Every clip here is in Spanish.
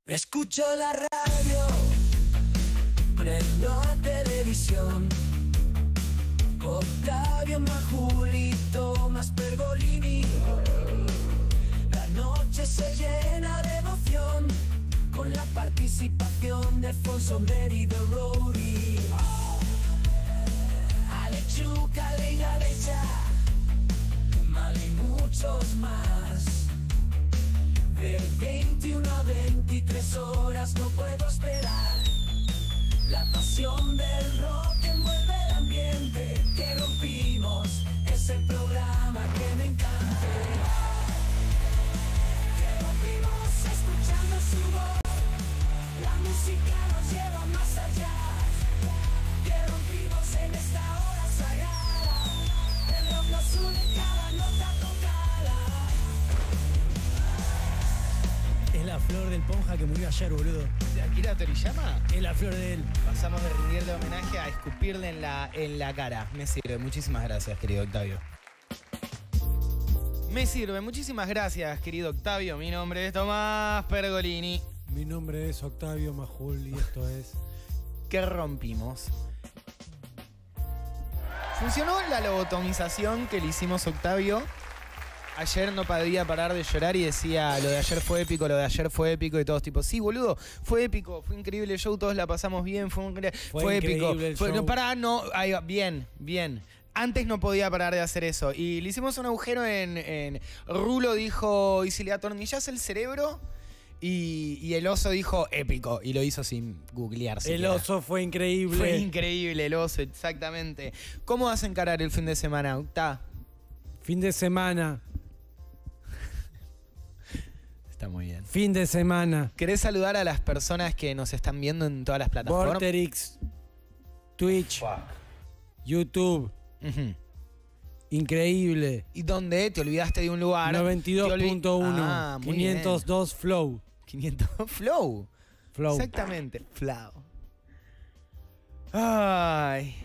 Escucho la radio, prendo la televisión. Octavio Majulito, más Pergolini. La noche se llena de emoción con la participación de Alfonso Neri de Rory. Alechuca, Leila Becha, Mal y muchos más. De 21 a 23 horas no puedo esperar. La pasión del rock envuelve el ambiente que rompimos. Es el programa que me encanta. Que rompimos escuchando su voz. La música nos lleva más allá. Que rompimos en esta hora sagrada. El rock nos une cada nota tocada. Es la flor del Ponja que murió ayer, boludo. ¿De Akira Toriyama? Es la flor de él. Pasamos de rendirle homenaje a escupirle en la cara. Me sirve. Muchísimas gracias, querido Octavio. Me sirve. Muchísimas gracias, querido Octavio. Mi nombre es Tomás Pergolini. Mi nombre es Octavio Majul y esto es... ¿Qué rompimos? ¿Funcionó la lobotomización que le hicimos a Octavio? Ayer no podía parar de llorar y decía, lo de ayer fue épico, lo de ayer fue épico, y todos tipos, sí, boludo, fue épico, fue increíble el show, todos la pasamos bien, fue épico. No, pará, no, ahí va, bien. Antes no podía parar de hacer eso. Y le hicimos un agujero en Rulo dijo, ¿y si le atornillás el cerebro? Y el oso dijo, épico, y lo hizo sin googlearse. El oso fue increíble. Fue increíble el oso, exactamente. ¿Cómo vas a encarar el fin de semana, Octa? Fin de semana. Está muy bien. Fin de semana. ¿Querés saludar a las personas que nos están viendo en todas las plataformas? Vorterix, Twitch, YouTube. Increíble. ¿Y dónde? ¿Te olvidaste de un lugar? 92.1. 502 Flow. 500 Flow. Flow. Exactamente. Flow. Ay.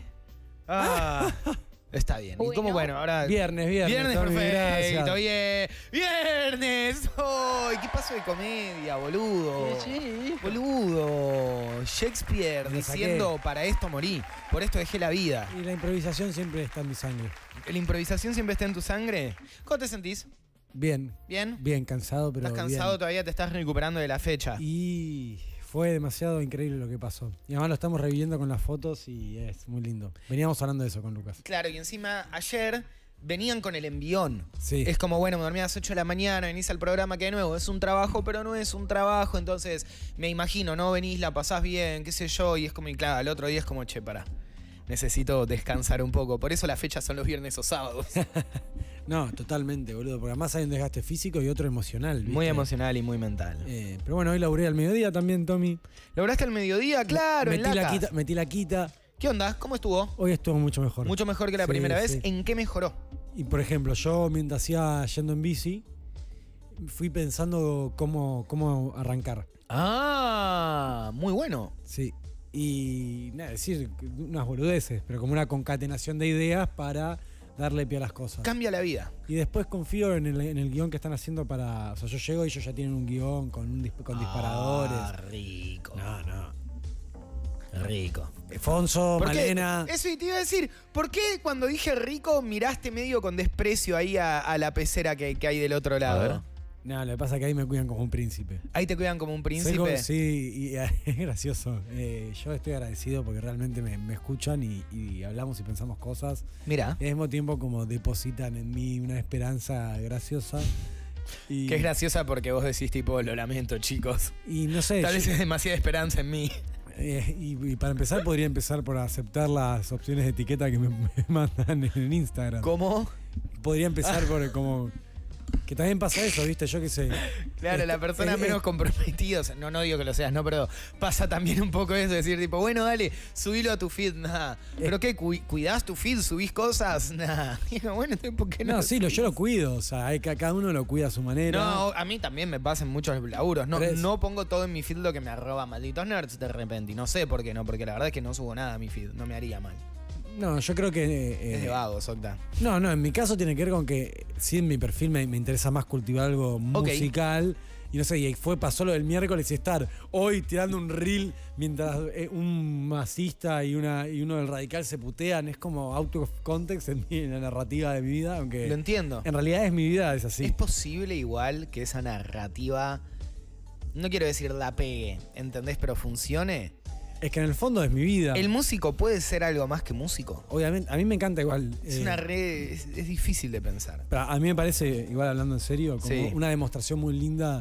Está bien. ¿Y cómo, bueno, ahora... Viernes, perfecto. Gracias. Bien. ¡Viernes! ¡Ay! ¿Qué pasó de comedia, boludo? Sí. Boludo. Shakespeare diciendo, para esto morí. Por esto dejé la vida. Y la improvisación siempre está en mi sangre. ¿La improvisación siempre está en tu sangre? ¿Cómo te sentís? Bien. ¿Bien? Bien, cansado, pero ¿Estás cansado bien. todavía? ¿Te estás recuperando de la fecha? Y fue demasiado increíble lo que pasó. Y además lo estamos reviviendo con las fotos y es muy lindo. Veníamos hablando de eso con Lucas. Claro, y encima ayer venían con el envión. Sí. Es como, bueno, me dormí a las 8 de la mañana, venís al programa que de nuevo es un trabajo, pero no es un trabajo. Entonces, me imagino, ¿no? Venís, la pasás bien, qué sé yo, y es como, y claro, el otro día es como, che, pará. Necesito descansar un poco. Por eso las fechas son los viernes o sábados. No, totalmente, boludo. Porque además hay un desgaste físico y otro emocional, ¿viste? Muy emocional y muy mental. Pero bueno, hoy laburé al mediodía también, Tommy. ¿Lograste al mediodía? Claro, en Lacas. Metí la quita. ¿Qué onda? ¿Cómo estuvo? Hoy estuvo mucho mejor. Mucho mejor que la primera vez. Sí. ¿En qué mejoró? Y por ejemplo, yo mientras hacía yendo en bici, fui pensando cómo arrancar. Ah, muy bueno. Sí. Y nada, decir unas boludeces, pero como una concatenación de ideas para darle pie a las cosas. Cambia la vida. Y después confío en el guión que están haciendo para... O sea, yo llego y ellos ya tienen un guión con disparadores. Rico. No. Rico. Alfonso, Malena... Eso te iba a decir. ¿Por qué cuando dije rico miraste medio con desprecio ahí a la pecera que hay del otro lado? No, lo que pasa es que ahí me cuidan como un príncipe. Ahí te cuidan como un príncipe. Sí, y es gracioso. Yo estoy agradecido porque realmente me escuchan y hablamos y pensamos cosas. Mira. Y al mismo tiempo como depositan en mí una esperanza graciosa. Que es graciosa porque vos decís tipo, lo lamento, chicos. Y no sé. Tal vez es demasiada esperanza en mí. Y para empezar podría empezar por aceptar las opciones de etiqueta que me mandan en Instagram. ¿Cómo? Podría empezar por como... Que también pasa eso, ¿viste? Yo qué sé. Claro, la persona menos comprometida, o sea, no digo que lo seas, no, pero pasa también un poco eso, decir tipo, bueno, dale, subilo a tu feed, nada. ¿Pero qué? ¿Cuidás tu feed? ¿Subís cosas? Nada. Bueno, entonces, ¿por qué no? No, sí, yo lo cuido, o sea, cada uno lo cuida a su manera. No, a mí también me pasan muchos laburos. No pongo todo en mi feed lo que me arroba malditos nerds de repente. Y no sé por qué no, porque la verdad es que no subo nada a mi feed, no me haría mal. No, yo creo que... es de vagos, Octa. No, en mi caso tiene que ver con que sí en mi perfil me interesa más cultivar algo musical Y no sé, y pasó lo del miércoles y estar hoy tirando un reel mientras un masista y uno del radical se putean. Es como out of context en la narrativa de mi vida, aunque Lo entiendo. en realidad es mi vida, es así. Es posible igual que esa narrativa, no quiero decir la pegue, ¿entendés? Pero funcione. Es que en el fondo es mi vida. ¿El músico puede ser algo más que músico? Obviamente, a mí me encanta igual. Es una red, es difícil de pensar. Pero a mí me parece, igual hablando en serio, como Sí. una demostración muy linda.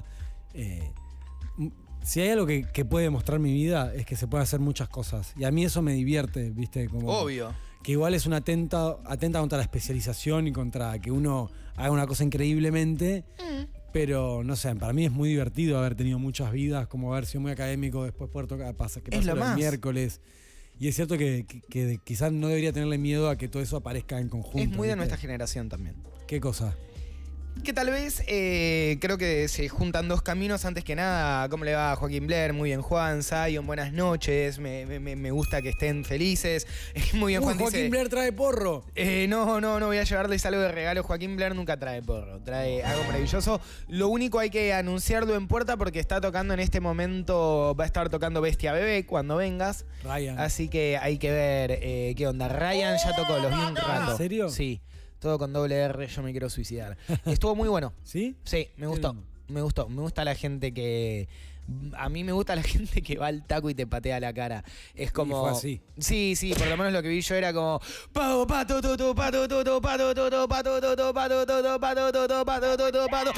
Si hay algo que puede demostrar mi vida, es que se puede hacer muchas cosas. Y a mí eso me divierte, ¿viste? Como Obvio. que igual es una atenta contra la especialización y contra que uno haga una cosa increíblemente. Pero, no sé, para mí es muy divertido haber tenido muchas vidas, como haber sido muy académico, después poder tocar, que Es pasa lo los más. miércoles. Y es cierto que quizás no debería tenerle miedo a que todo eso aparezca en conjunto. Es muy de ¿viste? nuestra generación también. ¿Qué cosa? Que tal vez creo que se juntan dos caminos. Antes que nada, ¿cómo le va a Joaquín Blair? Muy bien, Juan. Zion, buenas noches. Me gusta que estén felices. Muy bien, Juan. Joaquín dice, Blair trae porro. no voy a llevarles algo de regalo. Joaquín Blair nunca trae porro, trae algo maravilloso. Lo único hay que anunciarlo en puerta porque está tocando en este momento, va a estar tocando Bestia Bebé cuando vengas. Ryan. Así que hay que ver qué onda. Ryan ya tocó, los vi un rato. ¿En serio? Sí, todo con doble R, yo me quiero suicidar. Estuvo muy bueno. ¿Sí? Sí, me gustó. lindo. Me gustó. Me gusta la gente que. A mí me gusta la gente que va al taco y te patea la cara. Es como. fue así. Sí, por lo menos lo que vi yo era como. Pato, pato, toto, pato, toto, pato, toto, pato, toto, pato, toto, pato, toto, pato, toto, pato.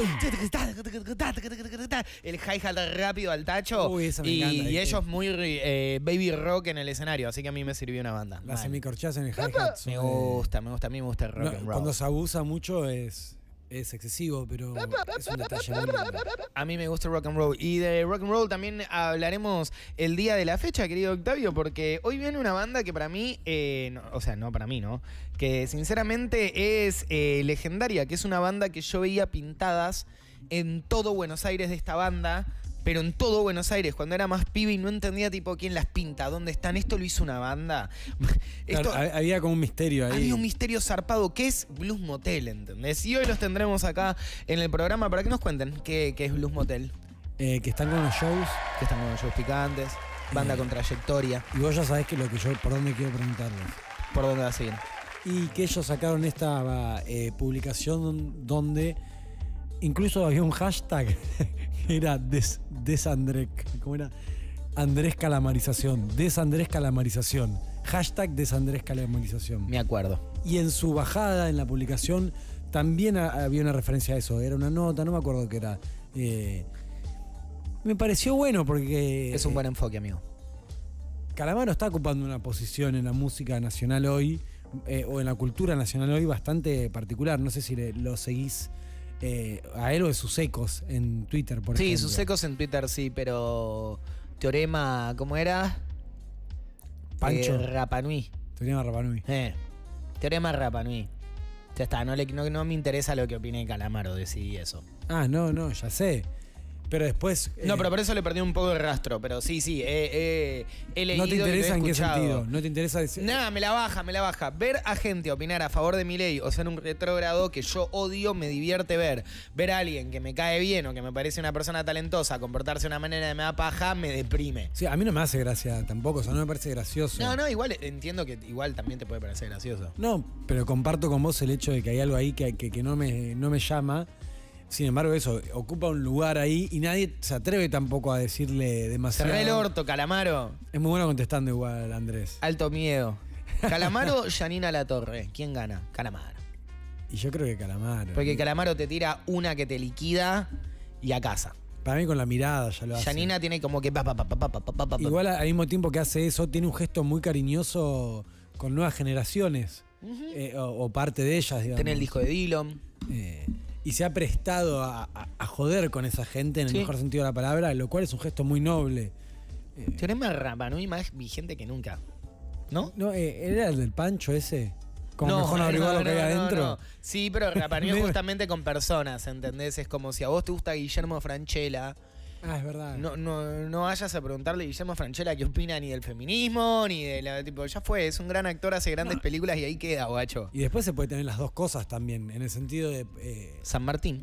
El hi-hat rápido al tacho. Uy, esa me y encanta, ¿viste? ellos muy baby rock en el escenario. Así que a mí me sirvió una banda. La Mal. semicorchás en el hi-hat. Me gusta. A mí me gusta el rock and roll. Cuando se abusa mucho es excesivo, pero es un detalle muy lindo. A mí me gusta el rock and roll. Y de rock and roll también hablaremos el día de la fecha, querido Octavio, porque hoy viene una banda que para mí, no para mí, ¿no? Que sinceramente es legendaria, que es una banda que yo veía pintadas en todo Buenos Aires de esta banda, pero en todo Buenos Aires, cuando era más pibe y no entendía tipo quién las pinta, dónde están. Esto lo hizo una banda. Esto, Claro, había como un misterio ahí. había un misterio zarpado que es Blues Motel, ¿entendés? Y hoy los tendremos acá en el programa para que nos cuenten qué es Blues Motel. Que están con los shows. Que están con shows picantes, banda con trayectoria. Y vos ya sabés que por dónde quiero preguntarles. ¿Por dónde va a seguir? Y que ellos sacaron esta publicación donde incluso había un hashtag que era ¿cómo era? Andrés Calamarización. Desandrés Calamarización. Hashtag Desandrés Calamarización. Me acuerdo. Y en su bajada, en la publicación, también había una referencia a eso. Era una nota, no me acuerdo qué era. Me pareció bueno porque... Es un buen enfoque, amigo. Calamaro está ocupando una posición en la música nacional hoy, o en la cultura nacional hoy, bastante particular. No sé si lo seguís a él o de sus ecos en Twitter, por ejemplo. Sí, sus ecos en Twitter sí, pero Teorema, ¿cómo era? Pancho. Rapa Nui. Teorema Rapanui. Teorema Rapa Nui. Ya está, no me interesa lo que opine Calamaro, decidí eso. Ah, no, ya sé. Pero después... No, pero por eso le perdí un poco de rastro. Pero sí, he leído. ¿no te interesa y lo he en qué escuchado. sentido? ¿No te interesa decir...? Nada, me la baja. Ver a gente opinar a favor de mi ley o ser un retrógrado que yo odio me divierte ver. Ver a alguien que me cae bien o que me parece una persona talentosa comportarse de una manera que me da paja me deprime. Sí, a mí no me hace gracia tampoco, o sea, no me parece gracioso. No, igual entiendo que igual también te puede parecer gracioso. No, pero comparto con vos el hecho de que hay algo ahí que no me llama. Sin embargo, eso, ocupa un lugar ahí y nadie se atreve tampoco a decirle demasiado. Cerré el orto, Calamaro. Es muy bueno contestando igual, Andrés. Alto miedo. Calamaro, Yanina Latorre. ¿Quién gana? Calamaro. Y yo creo que Calamaro. Porque Calamaro te tira una que te liquida y a casa. Para mí con la mirada ya lo hace. Yanina tiene como que Igual al mismo tiempo que hace eso, tiene un gesto muy cariñoso con nuevas generaciones. O parte de ellas, digamos. Tiene el disco de Dillon. Y se ha prestado a joder con esa gente en el Sí. mejor sentido de la palabra, lo cual es un gesto muy noble. Teorema Rapanui más vigente que nunca. ¿No? No, ¿era el del Pancho ese? Como mejor averiguar lo que hay adentro. no. Sí, pero Rapanui es Medio- justamente con personas, ¿entendés? Es como si a vos te gusta Guillermo Francella, Ah, es verdad. no vayas a preguntarle a Guillermo Francella qué opina ni del feminismo, ni de la... Tipo, ya fue, es un gran actor, hace grandes películas y ahí queda, guacho. Y después se puede tener las dos cosas también, en el sentido de... San Martín.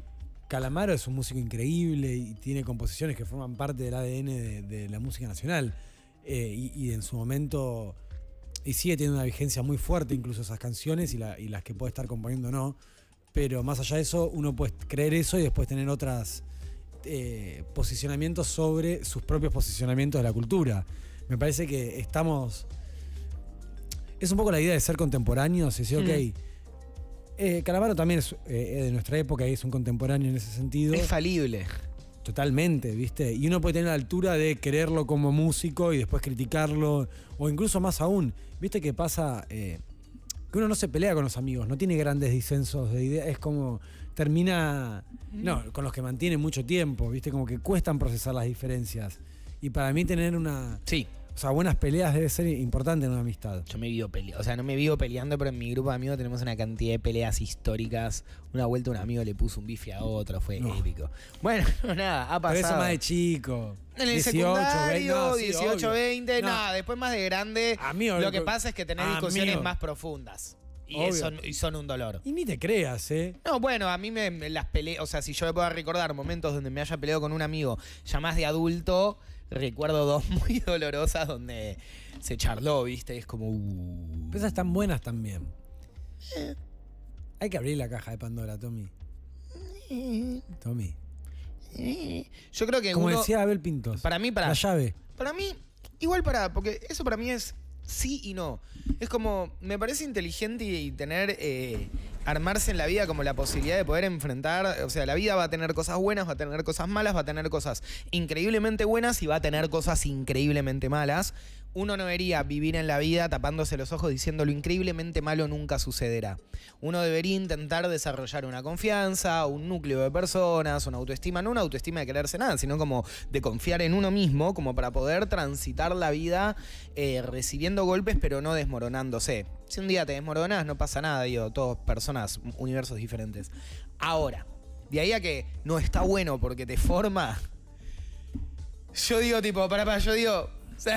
Calamaro es un músico increíble y tiene composiciones que forman parte del ADN de la música nacional. Y en su momento... Y sigue teniendo una vigencia muy fuerte incluso esas canciones y las que puede estar componiendo no. Pero más allá de eso, uno puede creer eso y después tener otros posicionamientos sobre sus propios posicionamientos de la cultura. Me parece que estamos... Es un poco la idea de ser contemporáneos y decir, ok, Calamaro también es de nuestra época y es un contemporáneo en ese sentido. Es falible. Totalmente, ¿viste? Y uno puede tener la altura de quererlo como músico y después criticarlo, o incluso más aún, ¿viste qué pasa? Que uno no se pelea con los amigos, no tiene grandes disensos de ideas, es como termina, no, con los que mantiene mucho tiempo, ¿viste? Como que cuestan procesar las diferencias. Y para mí tener Sí. O sea, buenas peleas debe ser importante en una amistad. Yo me vivo peleando, o sea, no me vivo peleando, pero en mi grupo de amigos tenemos una cantidad de peleas históricas. Una vuelta un amigo le puso un bife a otro, fue épico. Bueno, nada, ha pasado. Pero eso más de chico. En el 18, secundario, 20, 18, 20, No. nada, después más de grande, Amigo, lo que pasa es que tenés discusiones amigo. más profundas. Obvio. Y son un dolor. Y ni te creas, ¿eh? No, bueno, a mí las peleas, o sea, si yo me puedo recordar momentos donde me haya peleado con un amigo ya más de adulto, recuerdo dos muy dolorosas donde se charló, ¿viste? Es como... Pero esas están buenas también. Hay que abrir la caja de Pandora, Tommy. Tommy. Yo creo que Como uno... decía Abel Pintos. Para mí, La llave. Para mí, igual porque eso para mí es sí y no. Es como, me parece inteligente y tener, armarse en la vida como la posibilidad de poder enfrentar, o sea, la vida va a tener cosas buenas, va a tener cosas malas, va a tener cosas increíblemente buenas y va a tener cosas increíblemente malas. Uno no debería vivir en la vida tapándose los ojos diciendo lo increíblemente malo nunca sucederá. Uno debería intentar desarrollar una confianza, un núcleo de personas, una autoestima, no una autoestima de quererse nada, sino como de confiar en uno mismo, como para poder transitar la vida recibiendo golpes pero no desmoronándose. Si un día te desmoronas, no pasa nada, digo, todos personas, universos diferentes. Ahora, de ahí a que no está bueno porque te forma, yo digo tipo, yo digo, sí.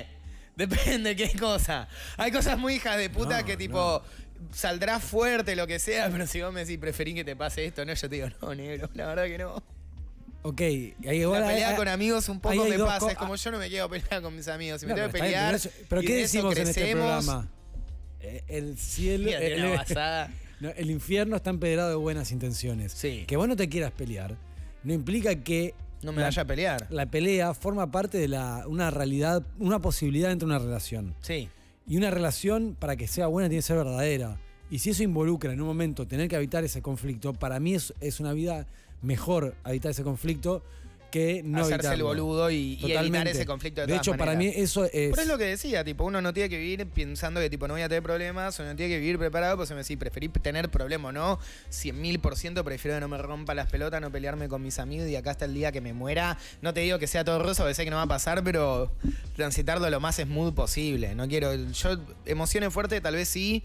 Depende qué cosa. Hay cosas muy hijas de puta que tipo saldrás fuerte, lo que sea, pero si vos me decís preferís que te pase esto, no, yo te digo, no, negro, la verdad que no. Ok. La pelea con amigos un poco hay me dos pasa, es como yo no me quiero pelear con mis amigos. Si me No, tengo que pero está bien, pelear, pero y ¿qué de eso decimos en este crecemos, programa? El cielo... Mira, tiene una basada. No, el infierno está empedrado de buenas intenciones. Sí. Que vos no te quieras pelear no implica que No me vaya a pelear. la pelea forma parte de una realidad, una posibilidad dentro de una relación. Sí. Y una relación, para que sea buena, tiene que ser verdadera. Y si eso involucra en un momento tener que habitar ese conflicto, para mí es una vida mejor habitar ese conflicto que no hacerse evitarlo. el boludo y evitar Totalmente. ese conflicto de De todas hecho, para mí maneras. eso es... Pero es lo que decía, tipo, uno no tiene que vivir pensando que tipo no voy a tener problemas, o no tiene que vivir preparado, pues me decís, preferí tener problemas, ¿no? 100.000% prefiero que no me rompa las pelotas, no pelearme con mis amigos y acá hasta el día que me muera. No te digo que sea todo rosa, porque sé que no va a pasar, pero transitarlo lo más smooth posible. No quiero, yo, emociones fuertes tal vez sí.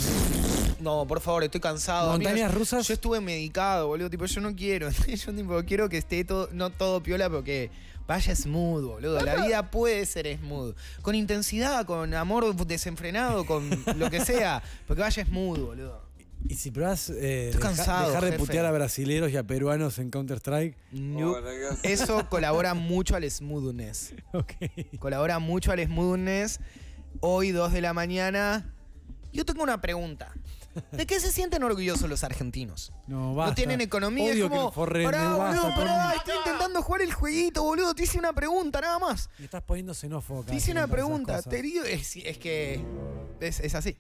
No, por favor, estoy cansado. ¿Montañas Amigo, rusas? Yo estuve medicado, boludo. Tipo, yo no quiero. Yo tipo, quiero que esté todo, no todo piola, porque vaya smooth, boludo. La vida puede ser smooth. Con intensidad, con amor desenfrenado, con lo que sea. Porque vaya smooth, boludo. Y si probás cansado, dejar de jefe. putear a brasileros y a peruanos en Counter-Strike. No. Eso colabora mucho al smoothness. Ok. Colabora mucho al smoothness. Hoy, 2 de la mañana. Yo tengo una pregunta. ¿De qué se sienten orgullosos los argentinos? No, basta. No tienen economía, Odio es como, que forren, pará, basta, boludo, pará, Tommy. estoy intentando jugar el jueguito, boludo. Te hice una pregunta, nada más. Me estás poniendo xenófobo. Te hice una pregunta. Te digo, es que es así.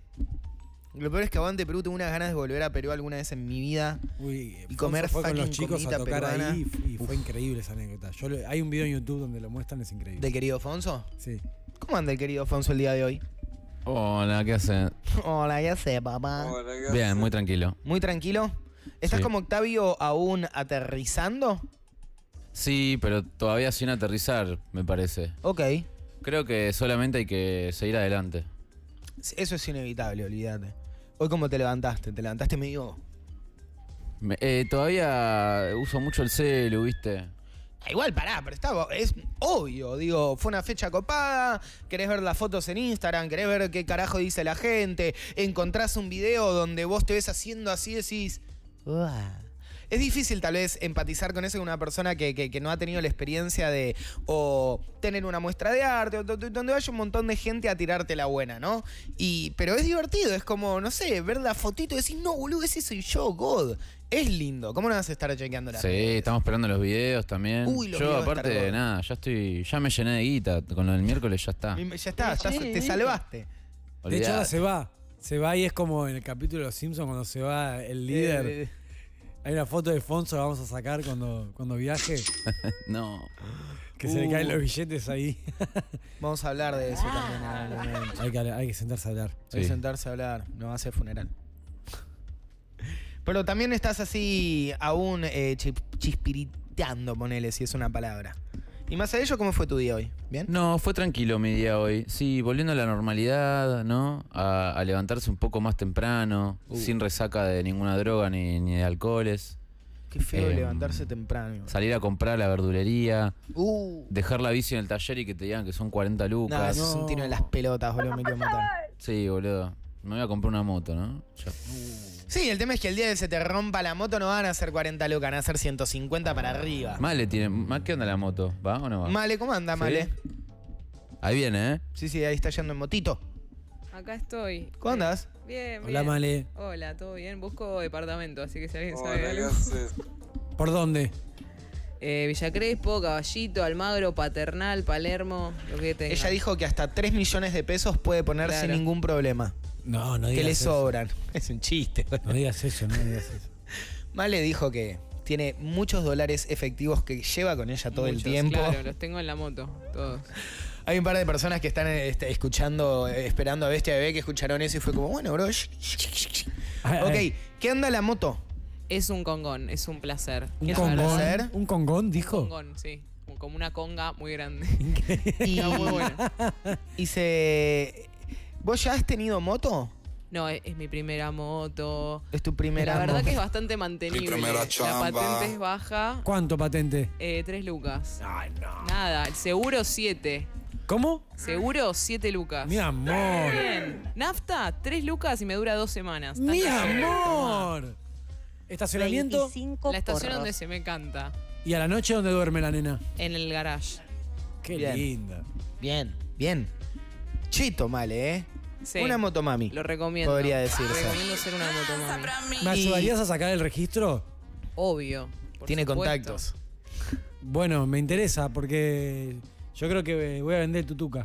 Lo peor es que aguante Perú, tengo unas ganas de volver a Perú alguna vez en mi vida. Uy, Y comer fue con los fucking chicos a comidita tocar peruana. ahí y fue increíble esa anécdota. Hay un video en YouTube donde lo muestran, es increíble. ¿Del querido Afonso? Sí. ¿Cómo anda el querido Afonso el día de hoy? Hola, ¿qué hacen? Hola, ya sé, papá. Bien, muy tranquilo. ¿Muy tranquilo? ¿Estás Sí. como Octavio aún aterrizando? Sí, pero todavía sin aterrizar, me parece. Ok. Creo que solamente hay que seguir adelante. Eso es inevitable, olvídate. Hoy, ¿cómo te levantaste? ¿Te levantaste medio...? Todavía uso mucho el celu, ¿viste? Igual, pará, pero es obvio. Digo, fue una fecha copada, querés ver las fotos en Instagram, querés ver qué carajo dice la gente, encontrás un video donde vos te ves haciendo así y decís... "Uah". Es difícil tal vez empatizar con eso con una persona que no ha tenido la experiencia de o tener una muestra de arte, o donde vaya un montón de gente a tirarte la buena, ¿no? Pero es divertido, es como, no sé, ver la fotito y decir, no, boludo, ese soy yo, God. Es lindo. ¿Cómo no vas a estar chequeando la Sí, estamos esperando los videos también. Uy, los Yo videos aparte, estar nada, ya me llené de guita. Con lo del miércoles ya está. Ya está, te salvaste. De hecho, ahora Olvidate. se va y es como en el capítulo de Los Simpsons cuando se va el líder. Hay una foto de Fonso que vamos a sacar cuando viaje, No. que se le caen los billetes ahí. Vamos a hablar de eso también en algún momento. hay que sentarse a hablar. Hay que Sí. sentarse a hablar, no va a ser funeral. Pero también estás así aún chispiriteando, ponele, si es una palabra. Y más a ello, ¿cómo fue tu día hoy? ¿Bien? No, fue tranquilo mi día hoy. Sí, volviendo a la normalidad, ¿no? A levantarse un poco más temprano, sin resaca de ninguna droga ni de alcoholes. Qué feo Em, levantarse temprano. Salir a comprar a la verdulería, No, dejar la bici en el taller y que te digan que son 40 lucas. eso es un tiro en las pelotas, boludo, me quiero matar. Sí, boludo. Me voy a comprar una moto, ¿no? Ya. Sí, el tema es que el día que se te rompa la moto no van a ser 40 lucas, van a ser 150 para arriba. Male tiene. ¿Qué onda la moto? ¿Va o no va? Male, ¿cómo anda, Male? Ahí viene, ¿eh? Sí, ahí está yendo en motito. Acá estoy. ¿Cómo andás? Bien, bien. Hola, Male. Hola, ¿todo bien? Busco departamento, así que si alguien sabe algo. ¿Por dónde? Villa Crespo, Caballito, Almagro, Paternal, Palermo, lo que tenga. Ella dijo que hasta 3 millones de pesos puede poner Claro. sin ningún problema. No digas Que le eso. sobran. Es un chiste. No digas eso, no digas eso. Male dijo que tiene muchos dólares efectivos que lleva con ella todo el Muchos, tiempo. Claro, los tengo en la moto, todos. Hay un par de personas que están escuchando, esperando a Bestia Bebé, que escucharon eso y fue como, bueno, bro. Ok, ¿qué anda la moto? Es un congón, es un placer. ¿Un La congón? verdad. placer? ¿Un congón, Un dijo? congón, sí. Como una conga muy grande. Y, Está muy buena. y se... ¿Vos ya has tenido moto? No, es mi primera moto. Es tu primera La verdad moto. que es bastante mantenible. primera La chamba. patente es baja. ¿Cuánto patente? 3 lucas. Ay, no. Nada, el seguro 7. ¿Cómo? Seguro 7 lucas. Mi amor. Bien. Nafta, 3 lucas y me dura 2 semanas. Tan Mi caro. amor. Estacionamiento. 25 La estación porros. donde se me canta. Y a la noche, ¿dónde duerme la nena? En el garage. Qué Bien. linda. Bien. Chito, Male, ¿eh? Sí. Una motomami. Lo recomiendo. Podría decirse. Recomiendo ser una motomami. ¿Me Y- ayudarías a sacar el registro? Obvio. por Tiene supuesto. contactos. Bueno, me interesa porque yo creo que voy a vender tutuca.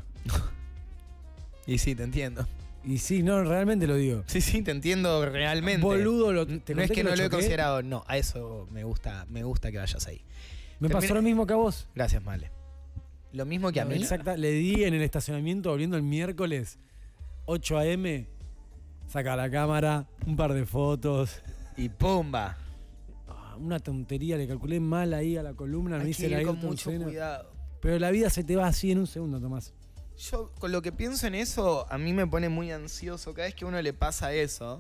Y sí, te entiendo. Y sí, no, realmente lo digo. Sí, te entiendo realmente. Boludo, te No es conté que no lo he choqué. considerado, no, a eso me gusta que vayas ahí. Me pasó lo mismo que a vos. Gracias, Male. Lo mismo que a mí. Exacta, le di en el estacionamiento volviendo el miércoles 8 a.m. Saca la cámara, un par de fotos. Y pumba. Una tontería, le calculé mal ahí a la columna, me Hay hice que la ir con Ayrton mucho Senna. cuidado. Pero la vida se te va así en un segundo, Tomás. Yo, con lo que pienso en eso, a mí me pone muy ansioso. Cada vez que a uno le pasa eso,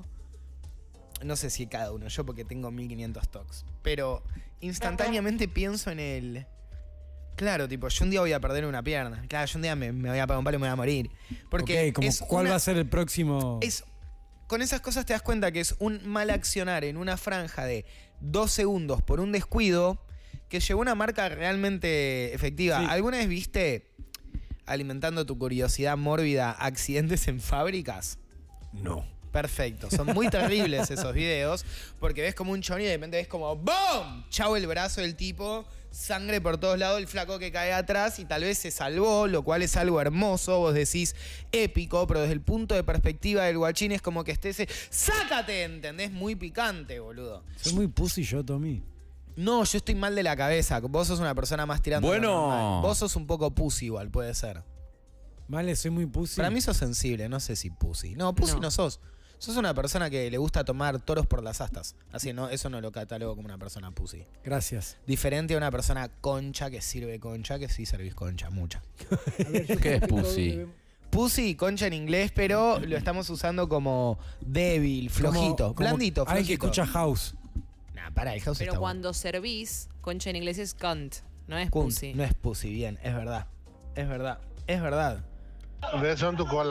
no sé si cada uno, yo porque tengo 1500 tocs, pero instantáneamente pienso en el... Claro, tipo, yo un día voy a perder una pierna. Claro, yo un día me voy a pegar un palo y me voy a morir. Porque Ok, como, es ¿cuál una- va a ser el próximo? con esas cosas te das cuenta que es un mal accionar en una franja de 2 segundos por un descuido que llevó una marca realmente efectiva. Sí. ¿Alguna vez viste, alimentando tu curiosidad mórbida, accidentes en fábricas? No. Perfecto, son muy terribles esos videos porque ves como un chon y de repente ves como ¡BOOM! Chau el brazo del tipo, sangre por todos lados, el flaco que cae atrás y tal vez se salvó, lo cual es algo hermoso, vos decís épico, pero desde el punto de perspectiva del guachín es como que esté ese ¡sácate! ¿Entendés? Muy picante, boludo. Soy muy pussy yo, Tommy. No, yo estoy mal de la cabeza, vos sos una persona más tirando a lo Bueno. normal. Vos sos un poco pussy igual, puede ser. Vale, soy muy pussy. Para mí sos sensible, no sé si pussy. No, pussy no, No. sos. Sos una persona que le gusta tomar toros por las astas. Así, no, eso no lo catalogo como una persona pussy. Gracias. Diferente a una persona concha que sirve concha, que sí servís concha, mucha. ¿Qué es pussy? Pussy y concha en inglés, pero lo estamos usando como débil, flojito, blandito, flojito. Alguien que escucha house. Nah, pará, el house Pero está cuando servís, concha en inglés es cunt, no es bueno. pussy. No es pussy, bien, es verdad. Es verdad. Es verdad. Beso en tu cola.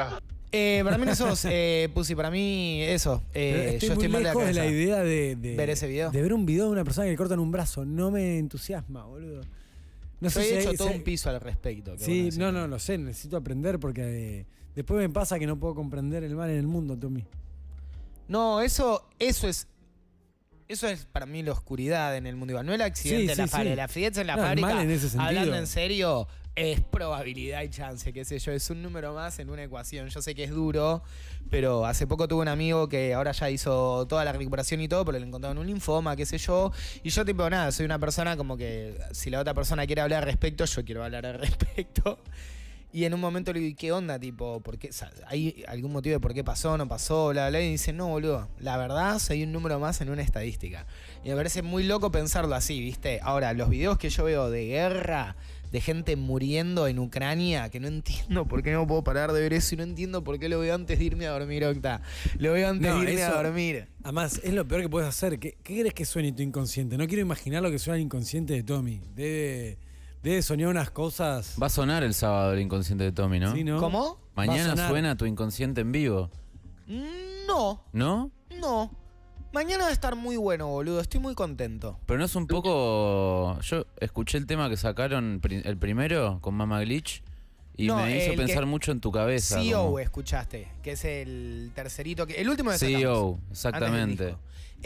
Para mí no sos, Pussy, para mí eso. Estoy Yo muy estoy mal de la lejos de la cabeza. idea de ver ese video. De ver un video de una persona que le cortan un brazo. No me entusiasma, boludo. No Yo he hecho hay- todo un piso al respecto. Sí, no, lo sé. Necesito aprender porque después me pasa que no puedo comprender el mal en el mundo, Tommy. No, eso es para mí la oscuridad en el mundo igual. No el accidente Sí, en la sí, fábrica. sí. El accidente en la No, el fábrica, mal en ese sentido. hablando en serio, es probabilidad y chance, qué sé yo. Es un número más en una ecuación. Yo sé que es duro, pero hace poco tuve un amigo que ahora ya hizo toda la recuperación y todo, pero le encontraron un linfoma, qué sé yo. Y yo tipo, nada, soy una persona como que si la otra persona quiere hablar al respecto, yo quiero hablar al respecto. Y en un momento le digo, ¿qué onda? Tipo, ¿por qué? O sea, ¿hay algún motivo de por qué pasó, no pasó, bla, bla? Y dice, no, boludo, la verdad soy un número más en una estadística. Y me parece muy loco pensarlo así, ¿viste? Ahora, los videos que yo veo de guerra, de gente muriendo en Ucrania, que no entiendo por qué no puedo parar de ver eso y no entiendo por qué lo veo antes de irme a dormir, Octa. Lo veo antes No, de irme a eso- dormir. Además, es lo peor que puedes hacer. ¿Qué crees que suene tu inconsciente? No quiero imaginar lo que suena el inconsciente de Tommy. Debe soñar unas cosas. Va a sonar el sábado el inconsciente de Tommy, ¿no? ¿Sí, no? ¿Cómo? Va a Mañana sonar. suena tu inconsciente en vivo, No, ¿no? no. Mañana va a estar muy bueno, boludo. Estoy muy contento. Pero no es un poco... Yo escuché el tema que sacaron, el primero, con Mama Glitch, y No, me hizo el pensar que- mucho en tu cabeza. CEO, como- escuchaste, que es el tercerito, el último de CEO, exactamente.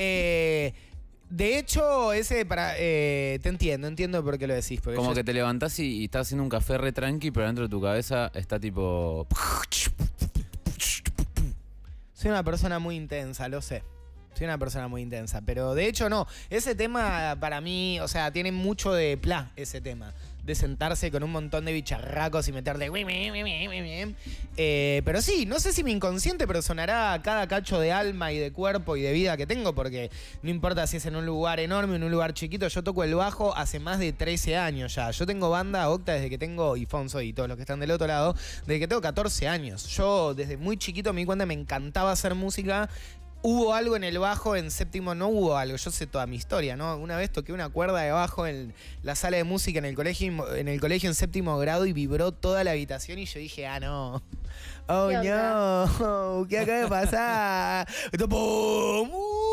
De hecho, ese para... te entiendo por qué lo decís. Porque Como yo- que te levantás y estás haciendo un café re tranqui, pero dentro de tu cabeza está tipo... Soy una persona muy intensa, lo sé. Soy una persona muy intensa, pero de hecho no. Ese tema para mí, o sea, tiene mucho de ese tema. De sentarse con un montón de bicharracos y meterle... pero sí, no sé si mi inconsciente, pero sonará cada cacho de alma y de cuerpo y de vida que tengo, porque no importa si es en un lugar enorme o en un lugar chiquito, yo toco el bajo hace más de 13 años ya. Yo tengo banda, Octa, desde que tengo, y Fonso y todos los que están del otro lado, desde que tengo 14 años. Yo desde muy chiquito me di cuenta que me encantaba hacer música. Hubo algo en el bajo, en séptimo no hubo algo, yo sé toda mi historia, ¿no? Una vez toqué una cuerda de bajo en la sala de música en el colegio en séptimo grado y vibró toda la habitación y yo dije, ah, no. Oh, ¿Qué no, ¿qué acaba de pasar? Esto, ¡pum!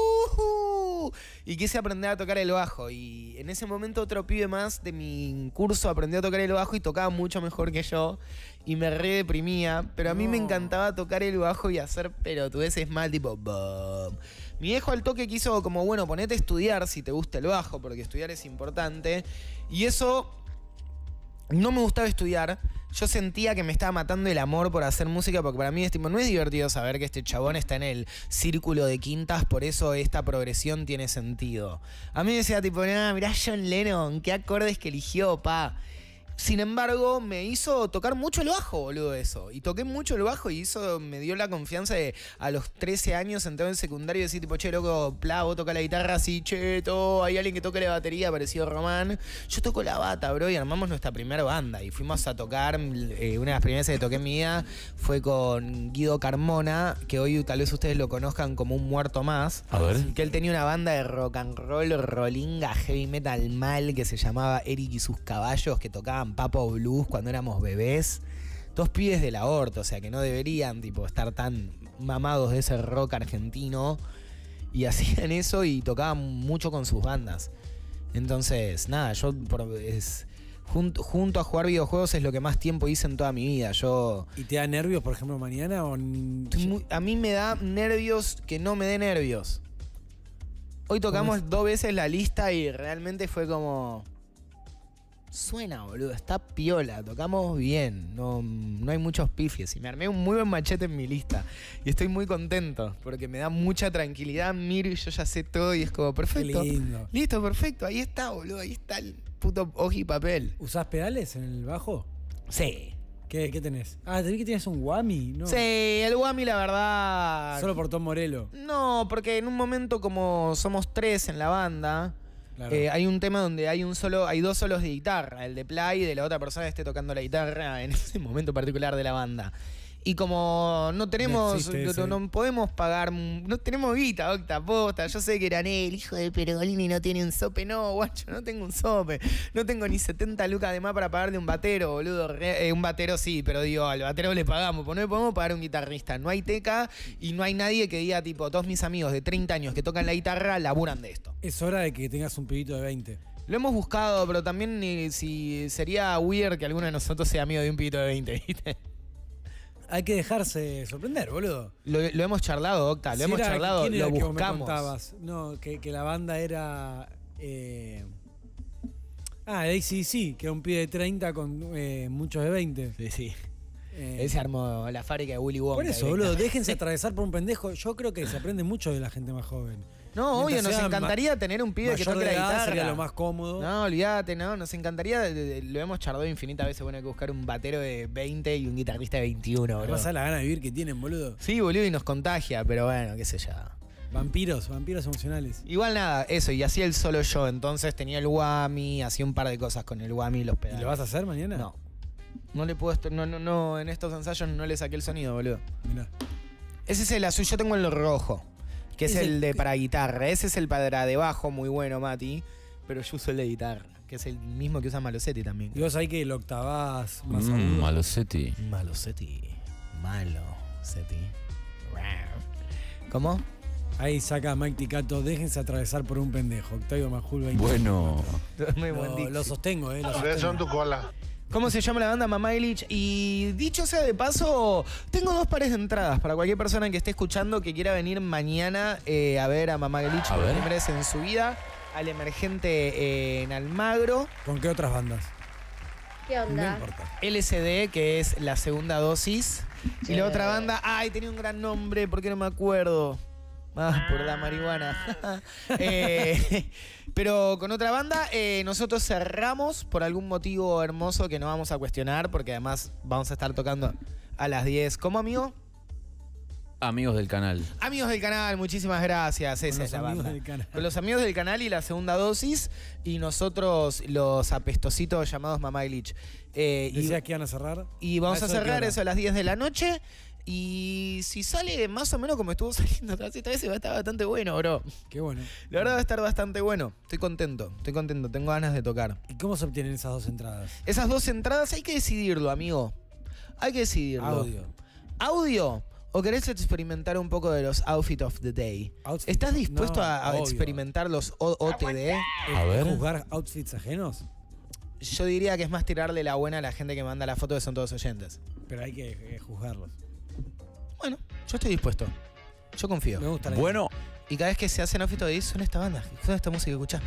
Y quise aprender a tocar el bajo y en ese momento otro pibe más de mi curso aprendió a tocar el bajo y tocaba mucho mejor que yo y me re deprimía, pero a mí me encantaba tocar el bajo y hacer pelotudeces mal, tipo bum. Mi viejo al toque quiso como, bueno, ponete a estudiar si te gusta el bajo, porque estudiar es importante. Y eso, no me gustaba estudiar. Yo sentía que me estaba matando el amor por hacer música, porque para mí es tipo, no es divertido saber que este chabón está en el círculo de quintas, por eso esta progresión tiene sentido. A mí me decía tipo, nah, mirá John Lennon, qué acordes que eligió, pa. Sin embargo, me hizo tocar mucho el bajo, boludo, eso. Y toqué mucho el bajo y eso me dio la confianza de a los 13 años entrar en secundario y decir tipo, che, loco, pla, vos tocás la guitarra así, cheto, hay alguien que toque la batería, parecido Román. Yo toco la bata, bro, y armamos nuestra primera banda. Y fuimos a tocar, una de las primeras que toqué en mi vida fue con Guido Carmona, que hoy tal vez ustedes lo conozcan como un muerto más. A ver. Que él tenía una banda de rock and roll, rolinga, heavy metal mal, que se llamaba Eric y sus caballos, que tocaban Papo Blues cuando éramos bebés. Dos pibes del aborto, o sea que no deberían tipo estar tan mamados de ese rock argentino. Y hacían eso y tocaban mucho con sus bandas. Entonces, nada, yo junto a jugar videojuegos es lo que más tiempo hice en toda mi vida. ¿Y te da nervios, por ejemplo, mañana? A mí me da nervios que no me dé nervios. Hoy tocamos 2 veces la lista y realmente fue como... Suena, boludo, está piola, tocamos bien, no hay muchos pifies y me armé un muy buen machete en mi lista y estoy muy contento porque me da mucha tranquilidad, miro y yo ya sé todo y es como perfecto. Qué lindo. Listo, perfecto, ahí está, boludo, ahí está el puto hoja y papel. ¿Usás pedales en el bajo? Sí. ¿Qué tenés? Ah, te vi que tienes un Whammy, ¿no? Sí, el Whammy la verdad... Solo por Tom Morello. No, porque en un momento como somos 3 en la banda... Claro. Hay un tema donde hay 2 solos de guitarra, el de play y de la otra persona que esté tocando la guitarra en ese momento particular de la banda. Y como no tenemos, existe ese. no podemos pagar, no tenemos guita, Octa, posta. Yo sé que eran el hijo de Pergolini no tiene un sope. No, guacho, no tengo un sope. No tengo ni 70 lucas de más para pagarle un batero, boludo. Un batero sí, pero digo, al batero le pagamos. Pues no le podemos pagar un guitarrista. No hay teca y no hay nadie que diga, tipo, todos mis amigos de 30 años que tocan la guitarra laburan de esto. Es hora de que tengas un pibito de 20. Lo hemos buscado, pero también si sería weird que alguno de nosotros sea amigo de un pibito de 20, ¿viste? Hay que dejarse sorprender, boludo. Lo hemos charlado, Octa, lo Si hemos era- charlado, ¿quién era lo que vos me buscamos. contabas? No, que la banda era... AC/DC, que era un pibe de 30 con muchos de 20. Sí, sí. Eh, Ese armó la fábrica de Willy Wonka. por eso, boludo, déjense atravesar por un pendejo. Yo creo que se aprende mucho de la gente más joven. No, obvio, Mientras nos sea encantaría tener un pibe que mayor toque de la edad guitarra. sería lo más cómodo. No, olvídate, no, nos encantaría, lo hemos charlado infinitas veces, bueno, hay que buscar un batero de 20 y un guitarrista de 21, Me boludo. pasa la gana de vivir que tienen, boludo. Sí, boludo, y nos contagia, pero bueno, qué sé yo. Vampiros emocionales. Igual nada, eso, y hacía el solo yo, entonces tenía el whammy, hacía un par de cosas con el whammy y los ¿Y pedales. lo vas a hacer mañana? No. No le puedo, no, en estos ensayos no le saqué el sonido, boludo. Mirá. Ese es el azul, yo tengo el rojo, que es Ese- el de para guitarra. Ese es el para de bajo, muy bueno, Mati, pero yo uso el de guitarra, que es el mismo que usa Malosetti también. Y vos ahí que lo octavás más agudo. Malosetti. Malosetti. ¿Cómo? Ahí saca Mike Ticato, déjense atravesar por un pendejo. Octavio Majul 20. Bueno. Muy buen Lo Dixie. sostengo, lo Beso sostengo. en tu cola. ¿Cómo se llama la banda? Mamá Illich. Y dicho sea de paso, tengo 2 pares de entradas para cualquier persona que esté escuchando que quiera venir mañana a ver a Mamá Illich A por ver. primera vez en su vida, al Emergente en Almagro. ¿Con qué otras bandas? ¿Qué No onda? importa. LSD, que es la segunda dosis. Y la otra banda, ay, tenía un gran nombre, ¿por qué no me acuerdo? Ah, por la marihuana. Pero con otra banda, nosotros cerramos por algún motivo hermoso que no vamos a cuestionar, porque además vamos a estar tocando a las 10. ¿Cómo, amigo? Amigos del canal. Amigos del canal, muchísimas gracias. Esa los es la amigos banda. del canal. Con los amigos del canal y la segunda dosis. Y nosotros, los apestositos llamados Mamá Illich. ¿Decías que iban a cerrar? Y vamos a ¿eso de qué cerrar hora? eso a las 10 de la noche. Y si sale más o menos como estuvo saliendo esta vez, va a estar bastante bueno, bro. Qué bueno. La verdad va a estar bastante bueno. Estoy contento, tengo ganas de tocar. ¿Y cómo se obtienen esas 2 entradas? Esas 2 entradas hay que decidirlo, amigo. Hay que decidirlo. Audio. ¿Audio? ¿O querés experimentar un poco de los outfit of the day? Outfit. ¿Estás dispuesto No, a obvio. experimentar los OTD? A ver. ¿Juzgar outfits ajenos? Yo diría que es más tirarle la buena a la gente que manda la foto, que son todos oyentes. Pero hay que juzgarlos. Bueno, yo estoy dispuesto. Yo confío. Me gusta la Bueno. Y cada vez que se hacen outfit of the day son esta banda, son esta música que escuchás.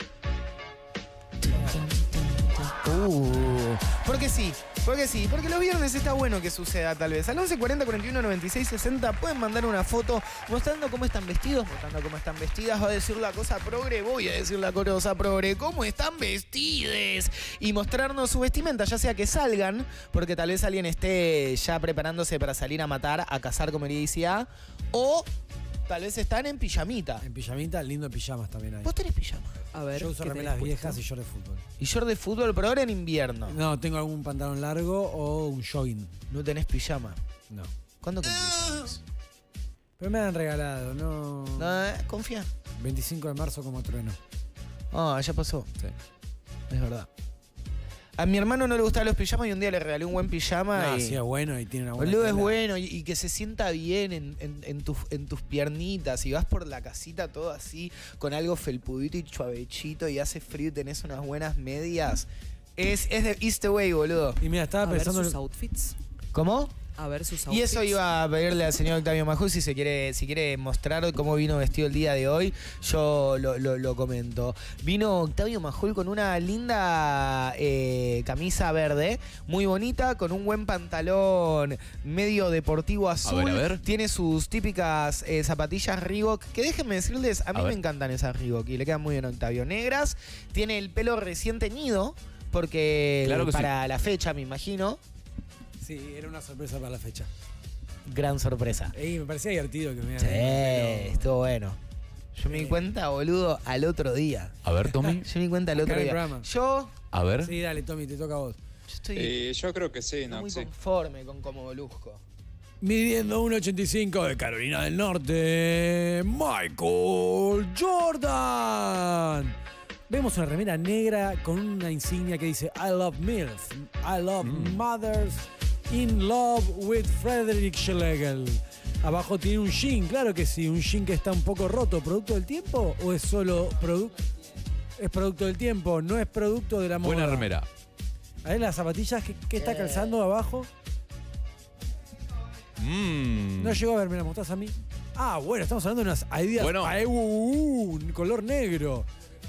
Porque sí, porque los viernes está bueno que suceda tal vez. Al 11 40 41 96 60 pueden mandar una foto mostrando cómo están vestidos, mostrando cómo están vestidas. Va a decir la cosa progre, voy a decir la cosa progre, cómo están vestides. Y mostrarnos su vestimenta, ya sea que salgan, porque tal vez alguien esté ya preparándose para salir a matar, a cazar, como le decía, o tal vez están en pijamita. En pijamita, lindo pijamas también hay. ¿Vos tenés pijama? A ver. Yo uso ¿qué remeras tenés viejas puesto? y short de fútbol. Y short de fútbol, pero ahora en invierno. No, tengo algún pantalón largo o un jogging. No tenés pijama. No. ¿Cuándo cumplís años? Pero me han regalado, no. No, confía. 25 de marzo como trueno. Ah, ya pasó. Es verdad. A mi hermano no le gustaban los pijamas y un día le regalé un buen pijama. No, y... sí es bueno y tiene una buena. Boludo, es tela. bueno y que se sienta bien en tus piernitas y vas por la casita todo así con algo felpudito y chuavechito y hace frío y tenés unas buenas medias. Es de East Way, boludo. Y mira, estaba A ver pensando. sus outfits. ¿Cómo? A ver sus outfits. Y eso iba a pedirle al señor Octavio Majul si quiere mostrar cómo vino vestido el día de hoy, yo lo comento. Vino Octavio Majul con una linda camisa verde, muy bonita, con un buen pantalón medio deportivo azul. A ver. Tiene sus típicas zapatillas Reebok, que déjenme decirles, a mí A me ver. encantan esas Reebok y le quedan muy bien a Octavio. Negras, tiene el pelo recién teñido, porque Claro que para la fecha, me imagino, Sí, era una sorpresa para la fecha. gran sorpresa. Y me parecía divertido que me Sí, pero- estuvo bueno. Yo me di cuenta, boludo, al otro día. A ver, Tommy. Yo me di cuenta al Acá otro en el día. programa. Yo A ver. Sí, dale, Tommy, te toca a vos. estoy Yo creo que sí, no no, muy sí. conforme con cómo luzco. Midiendo 1,85 de Carolina del Norte, Michael Jordan. Vemos una remera negra con una insignia que dice I love MILF, I love mothers, in love with Frederick Schlegel. Abajo tiene un jean, claro que sí, un jean que está un poco roto. ¿Producto del tiempo o es solo producto? Es producto del tiempo, no es producto de la moda. Buena remera. A ver las zapatillas que está calzando abajo. No llegó a ver, ¿me la mostrás a mí? Ah, bueno, estamos hablando de unas Adidas Bueno. un color negro.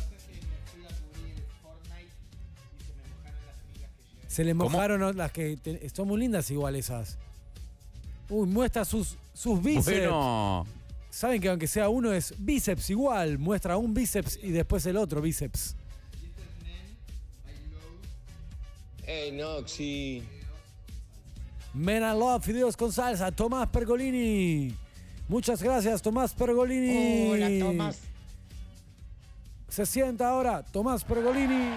Se le ¿Cómo? mojaron las que son muy lindas igual esas. Uy, muestra sus bíceps. Bueno. Saben que aunque sea uno es bíceps igual, muestra un bíceps y después el otro bíceps. Hey, Noxy. Men I Love Fideos con salsa, Tomás Pergolini. Muchas gracias, Tomás Pergolini. Hola, Tomás. Se sienta ahora, Tomás Pergolini.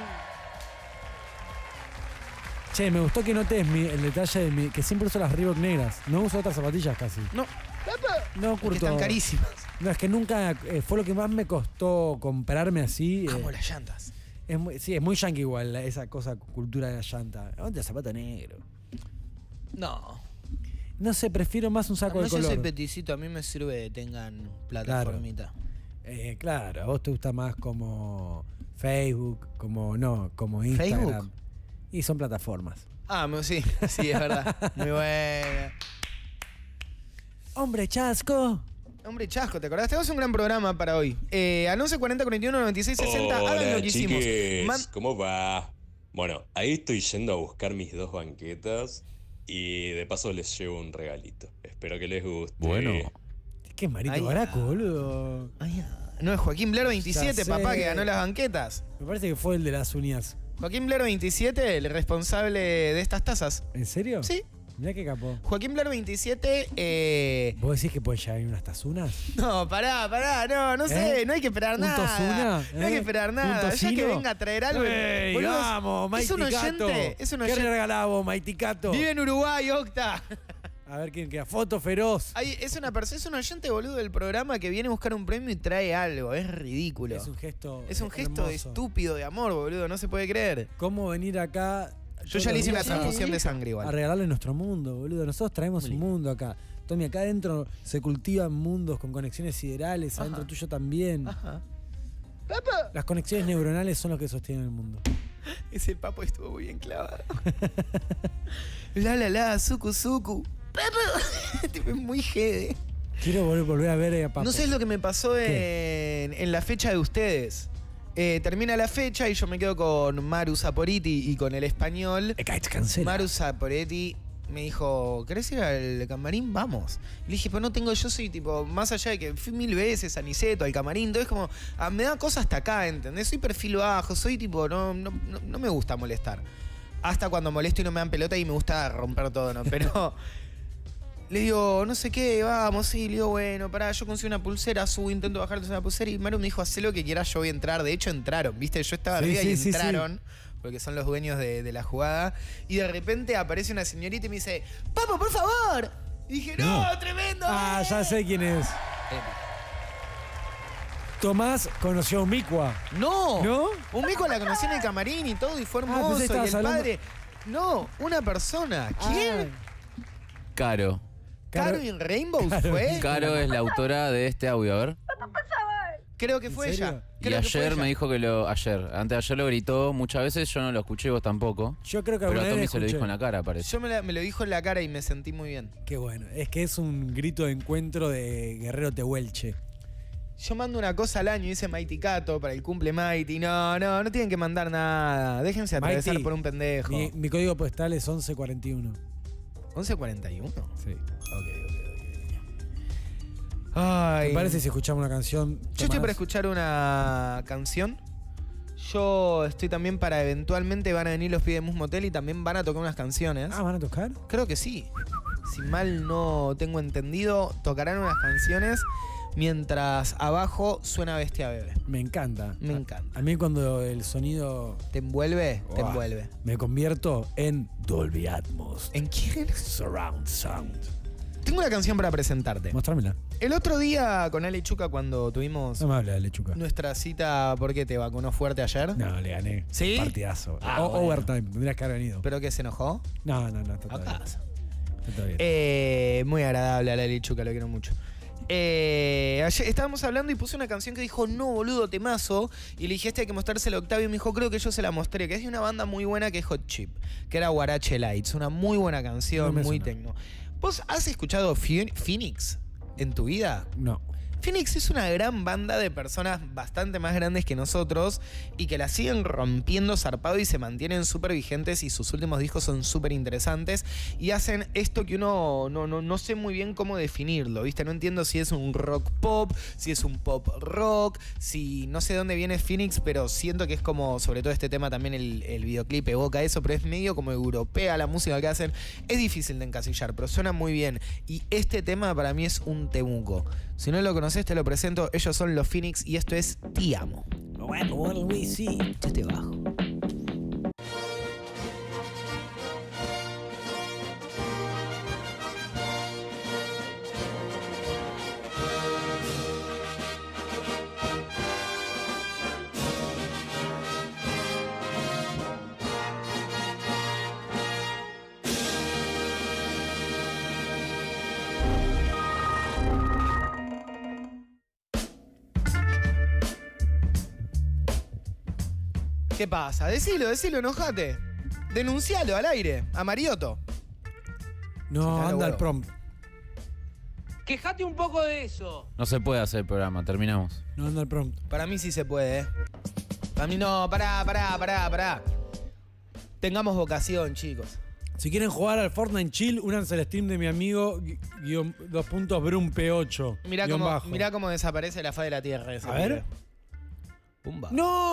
Che, me gustó que notes el detalle de que siempre uso las Reebok negras. No uso otras zapatillas casi. No, No porque curto. están carísimas. No, es que nunca fue lo que más me costó comprarme así. Amo las llantas. Sí, es muy yankee igual esa cosa, cultura de la llanta. ¿Dónde el zapato negro? No. No sé, prefiero más un saco de Además, yo color. soy peticito, a mí me sirve que tengan plataformita. Claro, a vos te gusta más como Facebook, como Instagram. ¿Facebook? Y son plataformas. Ah, sí, sí, es verdad. Muy buena. Hombre chasco. Hombre chasco, ¿te acordás? Tenemos un gran programa para hoy. Al 11 40 41 96 60, hagan lo Hola, que hicimos. chiques. ¿Cómo va? Bueno, ahí estoy yendo a buscar mis 2 banquetas y de paso les llevo un regalito. Espero que les guste. Bueno. ¿Qué marito Ay, baraco, boludo? No, es Joaquín Blair 27, Ya sé. papá, que ganó las banquetas. Me parece que fue el de las uñas. Joaquín Blair 27, el responsable de estas tazas. ¿En serio? Sí. Mirá qué capo. Joaquín Blair 27, ¿Vos decís que pueden llegar ahí unas tazunas? No, pará, no sé, no hay que esperar ¿Un nada. tocina? No hay que esperar nada. ¿Un Ya que tocino? venga a traer algo. ¡Ey, Boludo, vamos, es un Mighty Cato! oyente, es un ¿Qué oyente. regalamos, Mighty Cato? Vive en Uruguay, Octa. A ver quién queda. Foto feroz. Es un oyente, boludo, del programa que viene a buscar un premio y trae algo. Es ridículo. Es un gesto. Es un gesto hermoso. estúpido de amor, boludo. No se puede creer. ¿Cómo venir acá? Yo todos ya le los hice una días transfusión de sangre a igual. regalarle nuestro mundo, boludo. Nosotros traemos un mundo acá. Tommy, acá adentro se cultivan mundos con conexiones siderales. Adentro tuyo también. Ajá. Las conexiones neuronales son los que sostienen el mundo. Ese papo estuvo muy bien clavado. Suku. Papo. Tipo, es muy jede. Quiero volver a ver a Papo. No sé lo que me pasó ¿Qué? en la fecha de ustedes. Termina la fecha y yo me quedo con Maru Saporetti y con el español. Cancela. Maru Saporetti me dijo, ¿querés ir al camarín? Vamos. Y le dije, pues no tengo, yo soy tipo, más allá de que fui 1000 veces a Niceto, al camarín, entonces como, me da cosas hasta acá, ¿entendés? Soy perfil bajo, soy tipo, no me gusta molestar. Hasta cuando molesto y no me dan pelota y me gusta romper todo, ¿no? Pero le digo, no sé qué, vamos, sí, le digo, bueno, pará, yo consigo una pulsera, subo, intento bajar una pulsera y Maru me dijo, hacé lo que quieras, yo voy a entrar. De hecho, entraron, ¿viste? Yo estaba Sí, arriba y sí, entraron. Porque son los dueños de la jugada. Y de repente aparece una señorita y me dice, ¡Papo, por favor! Y dije, ¡no, tremendo! Ah, ya sé quién es. Tomás conoció a un Micua. ¡No! ¿No? Un mico la conocí en el camarín y todo, y fue pensé hermoso. que Y estabas el hablando- padre... No, una persona. ¿Quién? Caro. ¿Caro in Rainbows Caro. fue? Caro es la autora de este audio, a ver. Creo que fue ¿En serio? ella. Y Creo que fue ayer ella. me dijo que antes de ayer lo gritó muchas veces, yo no lo escuché y vos tampoco. Yo creo que Pero alguna a Tommy vez se lo escuché. dijo en la cara, parece. Yo me lo dijo en la cara y me sentí muy bien. Qué bueno. Es que es un grito de encuentro de Guerrero Tehuelche. Yo mando una cosa al año, dice Mighty Cato para el cumple Mighty. No tienen que mandar nada. Déjense atravesar Mighty, por un pendejo. Mi código postal es 1141. 11:41. Sí. Ok. Ay. ¿Te parece si escuchamos una canción? Yo estoy Tomás? para escuchar una canción. Yo estoy también para eventualmente van a venir los pibes de Mus Motel y también van a tocar unas canciones. Ah, ¿van a tocar? Creo que sí. Si mal no tengo entendido, tocarán unas canciones mientras abajo suena Bestia Bebé. Me encanta. Me encanta. A mí cuando el sonido... ¿Te envuelve? Te Uah, envuelve. Me convierto en Dolby Atmos. ¿En quién? Surround Sound. Tengo una canción para presentarte. Mostrámela. El otro día con Ale Chuca, cuando tuvimos No me hable de Lechuca. nuestra cita, ¿por qué te vacunó fuerte ayer? No, le gané. ¿Sí? Partidazo. Ah, bueno. Overtime. Tendrías que haber venido. ¿Pero que se enojó? No, está todo Acá. bien. Está todo bien. Muy agradable a la Lichuca, lo quiero mucho. Ayer estábamos hablando y puse una canción que dijo, no, boludo, temazo. Y le dije, hay que mostrársela a Octavio. Y me dijo, creo que yo se la mostré. Que es de una banda muy buena que es Hot Chip. Que era Guarache Lights. Una muy buena canción, No me muy suena. tecno. ¿Vos has escuchado Phoenix en tu vida? No. Phoenix es una gran banda de personas bastante más grandes que nosotros y que la siguen rompiendo zarpado y se mantienen súper vigentes y sus últimos discos son súper interesantes y hacen esto que uno no sé muy bien cómo definirlo, ¿viste? No entiendo si es un rock pop, si es un pop rock, si no sé de dónde viene Phoenix, pero siento que es como, sobre todo este tema también el videoclip evoca eso, pero es medio como europea la música que hacen. Es difícil de encasillar, pero suena muy bien y este tema para mí es un temuco. Si no lo conoces, te lo presento. Ellos son los Phoenix y esto es Te Amo. Well, we see. Yo te bajo. ¿Qué pasa? Decilo, enojate. Denuncialo al aire, a Mariotto. No, Sacalo, anda al huevo. prom. Quejate un poco de eso. No se puede hacer el programa, terminamos. No, anda al prom. Para mí sí se puede, Para mí no, pará. Tengamos vocación, chicos. Si quieren jugar al Fortnite Chill, únanse al stream de mi amigo _Brum_P8. Mirá cómo desaparece la faz de la tierra. ese A ver. pibe. Pumba.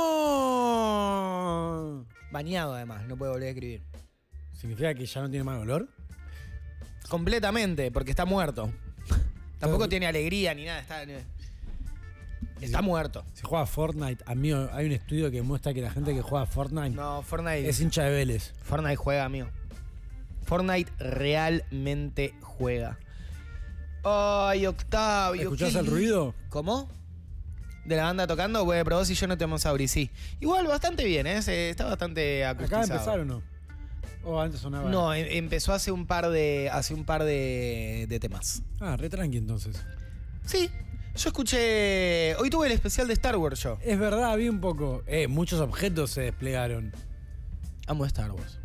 ¡No! Bañado además, no puede volver a escribir. ¿Significa que ya no tiene mal olor? Completamente, porque está muerto. Tampoco tiene alegría ni nada, está muerto. Se juega a Fortnite. Amigo, hay un estudio que muestra que la gente que juega a Fortnite No, Fortnite. es hincha de Vélez. Fortnite juega, amigo. Fortnite realmente juega. Ay, Octavio. ¿Escuchás qué el ruido? ¿Cómo? ¿De la banda tocando? Bueno, pero vos y yo no te vamos a abrir, sí. Igual bastante bien, está bastante acustizado. ¿Acá empezaron o no? ¿O antes sonaba? No, empezó hace un par de temas. Ah, re tranqui entonces. Sí, yo escuché. Hoy tuve el especial de Star Wars yo. Es verdad, vi un poco. Muchos objetos se desplegaron. Amo Star Wars.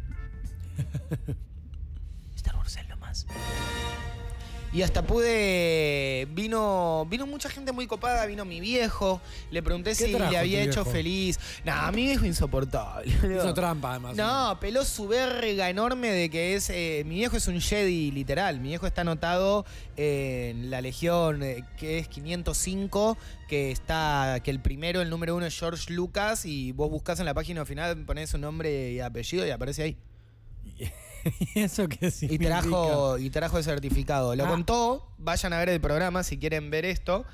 Star Wars es lo más. Y hasta pude. Vino mucha gente muy copada, vino mi viejo. Le pregunté si trajo le había tu hecho viejo? feliz. Nah, mi viejo insoportable. Hizo trampa además. No, peló su verga enorme de que es. Mi viejo es un Jedi, literal. Mi viejo está anotado en la Legión, que es 505, que el primero, el número 1 es George Lucas, y vos buscás en la página final, ponés su nombre y apellido y aparece ahí. ¿Y eso qué Y significa? trajo el certificado. Lo Ah. contó, vayan a ver el programa si quieren ver esto.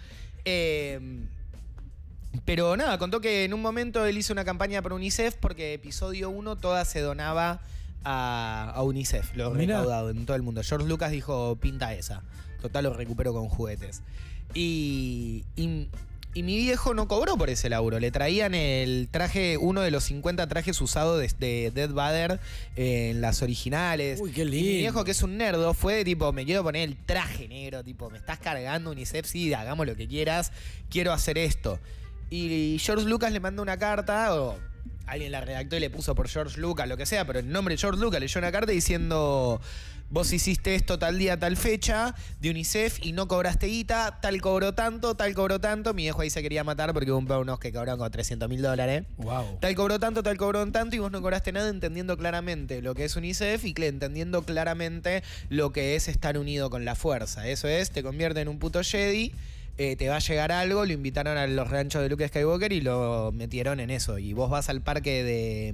Pero nada, contó que en un momento él hizo una campaña por UNICEF porque episodio 1 toda se donaba a UNICEF, lo Mirá. recaudado en todo el mundo. George Lucas dijo, pinta esa. Total, lo recupero con juguetes. Y mi viejo no cobró por ese laburo. Le traían el traje, uno de los 50 trajes usados de Death Vader en las originales. Uy, qué Y mi lindo. viejo, que es un nerdo, fue tipo, me quiero poner el traje negro, tipo, me estás cargando UNICEF, sí, hagamos lo que quieras, quiero hacer esto. Y George Lucas le mandó una carta, o alguien la redactó y le puso por George Lucas, lo que sea, pero el nombre de George Lucas leyó una carta diciendo, vos hiciste esto tal día, tal fecha, de UNICEF y no cobraste guita, tal cobró tanto. Mi viejo ahí se quería matar porque hubo unos que cobraron como $300.000. Wow. Tal cobró tanto y vos no cobraste nada entendiendo claramente lo que es UNICEF y entendiendo claramente lo que es estar unido con la fuerza. Eso es, te convierte en un puto Jedi, te va a llegar algo, lo invitaron a los ranchos de Luke Skywalker y lo metieron en eso. Y vos vas al parque de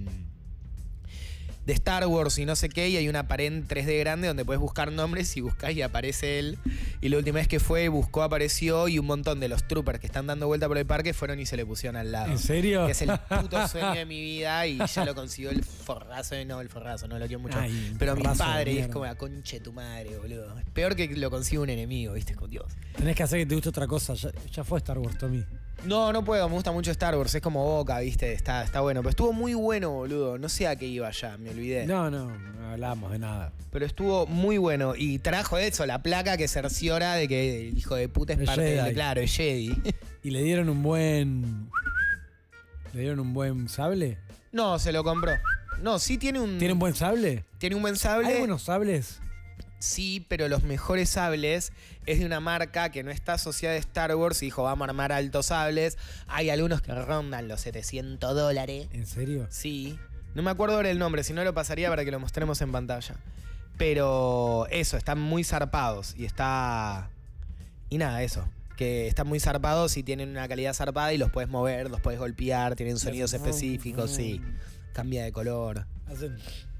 Star Wars y no sé qué, y hay una pared en 3D grande donde puedes buscar nombres y buscás y aparece él. Y la última vez que fue, buscó, apareció y un montón de los troopers que están dando vuelta por el parque fueron y se le pusieron al lado. ¿En serio? Que es el puto sueño de mi vida y ya lo consiguió el forrazo, no lo quiero mucho. Ay, pero mi forrazo de padre es mierda. como la concha de tu madre, boludo. Es peor que lo consiga un enemigo, ¿viste? Con Dios. Tenés que hacer que te guste otra cosa. Ya fue Star Wars, Tommy. No puedo, me gusta mucho Star Wars, es como Boca, ¿viste? Está bueno. Pero estuvo muy bueno, boludo. No sé a qué iba ya, me olvidé. No hablábamos de nada. Pero estuvo muy bueno. Y trajo eso, la placa que cerciora de que el hijo de puta es El parte Jedi. de. Claro, el Jedi. ¿Y le dieron un buen. ¿Le dieron un buen sable? No, se lo compró. No, sí tiene un. ¿Tiene un buen sable? Tiene un buen sable. ¿Hay buenos sables? Sí, pero los mejores sables es de una marca que no está asociada a Star Wars y dijo, vamos a armar altos sables. Hay algunos que rondan los $700. ¿En serio? Sí. No me acuerdo ahora el nombre, si no lo pasaría para que lo mostremos en pantalla. Pero eso, están muy zarpados y está... Y nada, eso. Que están muy zarpados y tienen una calidad zarpada y los puedes mover, los puedes golpear, tienen sonidos específicos, sí. Cambia de color. Hacen.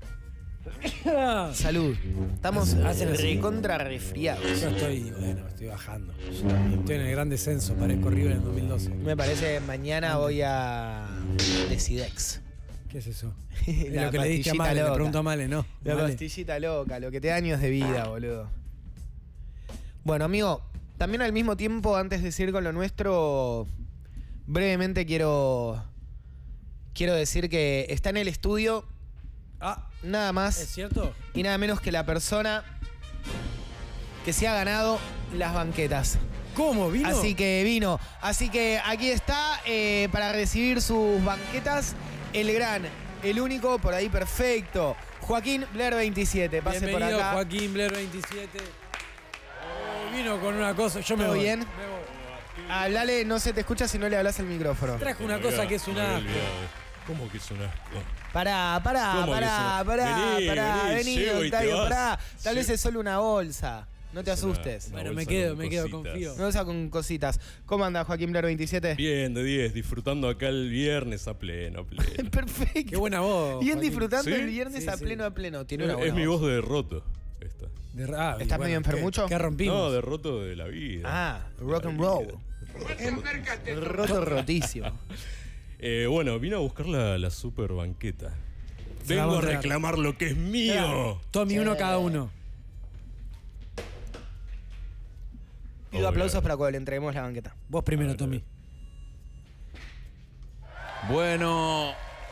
Salud. Estamos Hacen así. recontra resfriados. Yo estoy bajando. Estoy en el gran descenso, parezco River en el 2012. Me parece que mañana voy a Decidex. ¿Qué es eso? La Es lo que le diste a pastillita Male, le loca. pregunto a Male, ¿no? La Male. pastillita loca, lo que te da años de vida, boludo. Bueno, amigo, también al mismo tiempo, antes de seguir con lo nuestro, brevemente quiero decir que está en el estudio nada ¿Es más cierto? y nada menos que la persona que se ha ganado las banquetas. ¿Cómo? ¿Vino? Así que vino. Así que aquí está para recibir sus banquetas el gran, el único, por ahí perfecto, Joaquín Blair 27. Pase por Bienvenido, acá. Joaquín Blair 27. Vino con una cosa. Yo me ¿Todo voy. bien? Me voy. Hablale, no se te escucha si no le hablas al micrófono. Trajo una cosa que es un asco. ¿Cómo que es un asco? Pará, ¿Cómo que vení, llego y te Octavio, vas. pará. Tal vez Sí. es solo una bolsa. No te Es una- asustes. una Bueno, bolsa me quedo, con confío. cositas. No usa con cositas. ¿Cómo anda Joaquín Blair 27? Bien, de 10, disfrutando acá el viernes a pleno. Perfecto. Qué buena voz. Bien Joaquín. disfrutando ¿Sí? el viernes Sí, a sí. pleno. Tiene una buena Es mi voz. voz de roto, esta. ¿Estás medio enfermucho? ¿Qué rompimos? No, de roto de la vida. Ah, De rock la and vida. roll. Rotísimo. Bueno, vine a buscar la super banqueta. Se la Vengo vamos a a entregar. reclamar lo que es mío. Tommy, uno cada uno. Pido Obvio. aplausos para cuando le entreguemos la banqueta. Vos primero, Tommy. Bueno,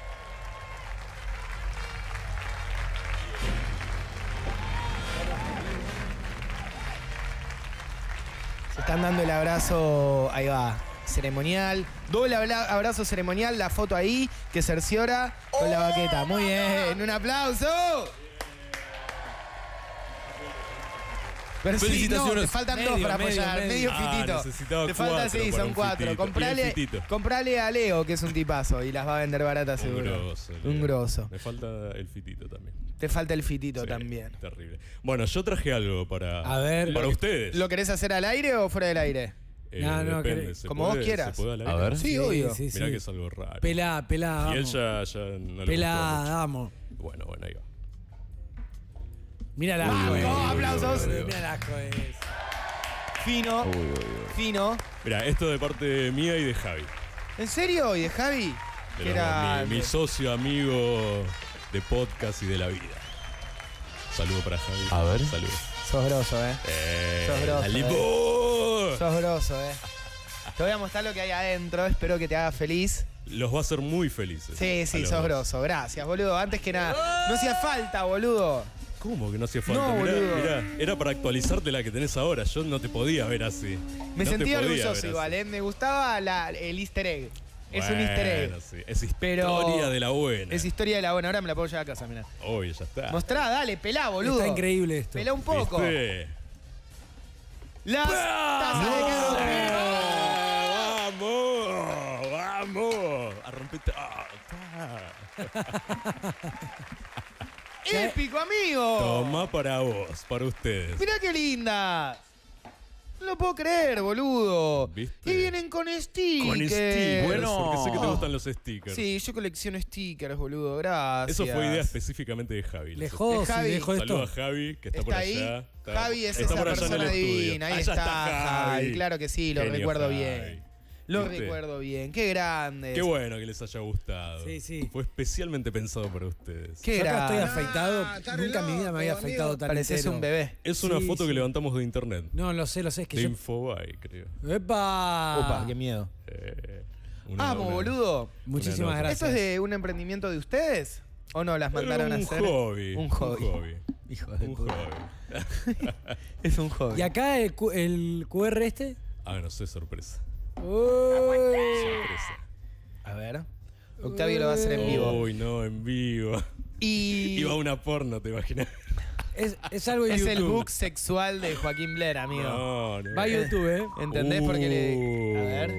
Se están dando el abrazo, ahí va, ceremonial. Doble abrazo ceremonial, la foto ahí, que cerciora con la baqueta. Muy bien, un aplauso. Pero sí, Felicitaciones. no, te faltan Medio, dos para medio, apoyar, medio. medio Ah, fitito. necesitaba Te falta, cuatro sí, para son un 4. fitito. Y el fitito. Comprale a Leo, que es un tipazo, y las va a vender baratas Un seguro. grosso. Un Leo. grosso. Me falta el fitito también. Te falta el fitito Sí, también. Terrible. Bueno, yo traje algo para, A ver. para ustedes. ¿Lo querés hacer al aire o fuera del aire? No, no, depende. ¿Se como puede- vos quieras. ¿Se puede al aire? A ver. Sí, obvio. Sí, Mirá sí. que es algo raro. Pelá, Y él vamos. ya no le Pelá, gustó vamos. mucho. Bueno, ahí va. Mira el asco. aplausos. Mira el asco es. Fino, fino. Mira, esto de parte mía y de Javi. ¿En serio? ¿Y de Javi? De Que los era- dos, mi socio, amigo de podcast y de la vida. Saludo para Javi. A ver. Saludo. Sos grosso, Sos grosso, Alipo. Sos grosso, Te voy a mostrar lo que hay adentro, espero que te haga feliz. Los va a hacer muy felices. Sí, a sí, los sos dos. grosso. Gracias, boludo. Antes que nada, no hacía falta, boludo. ¿Cómo que no hacía falta? No, mirá, boludo. mirá, era para actualizarte la que tenés ahora. Yo no te podía ver así. Me No te sentía podía orgulloso ver igual, así. Me gustaba el easter egg. Es un easter egg. Bueno, sí, es historia Pero de la buena. Es historia de la buena. Ahora me la puedo llevar a casa, mirá. Obvio, ya está. Mostrá, dale, pelá, boludo. Está increíble esto. Pelá un poco. ¿Viste? Las tazas de Caro ¡Vamos! ¡Vamos! A romper. ¡Épico, amigo! Toma para vos, para ustedes. Mirá qué lindas. No lo puedo creer, boludo. ¿Viste? Y vienen con stickers. Con stickers, Bueno. porque sé que te gustan los stickers. Sí, yo colecciono stickers, boludo. Gracias. Eso fue idea específicamente de Javi. Le los jodo si Javi. dejo Saludos esto. a Javi, que está ¿Está por ahí? allá. Javi es está esa por allá en persona el estudio. divina. Ahí Allá está Javi. Javi. Claro que sí, lo Genio recuerdo Javi. bien. Lo ¿Viste? recuerdo bien. Qué grande. Qué bueno que les haya gustado. Sí, sí. Fue especialmente pensado para ustedes. Qué Yo acá estoy grande. afeitado. está Nunca en mi vida loco, me había amigo. afeitado tan Pareces entero. un bebé. Es una Sí, foto sí. que levantamos de internet. No, lo sé, es que De yo... Infobae, creo. ¡Epa! Opa, qué miedo. Una- Boludo. Muchísimas Una nota. gracias. ¿Esto es de un emprendimiento de ustedes? ¿O no? ¿Las mandaron a un hacer? hobby. Un hobby. Hijo de Un puta. hobby. Es un hobby. ¿Y acá el QR este? Ah, no sé, sorpresa. Uy. Sorpresa. A ver. Octavio lo va a hacer en vivo. Uy, no, en vivo. Y Iba a una porno, ¿te imaginas? Es algo de es YouTube. el book sexual de Joaquín Blair, amigo. No, no. Va a YouTube, ¿eh? ¿Entendés? Porque le... A ver.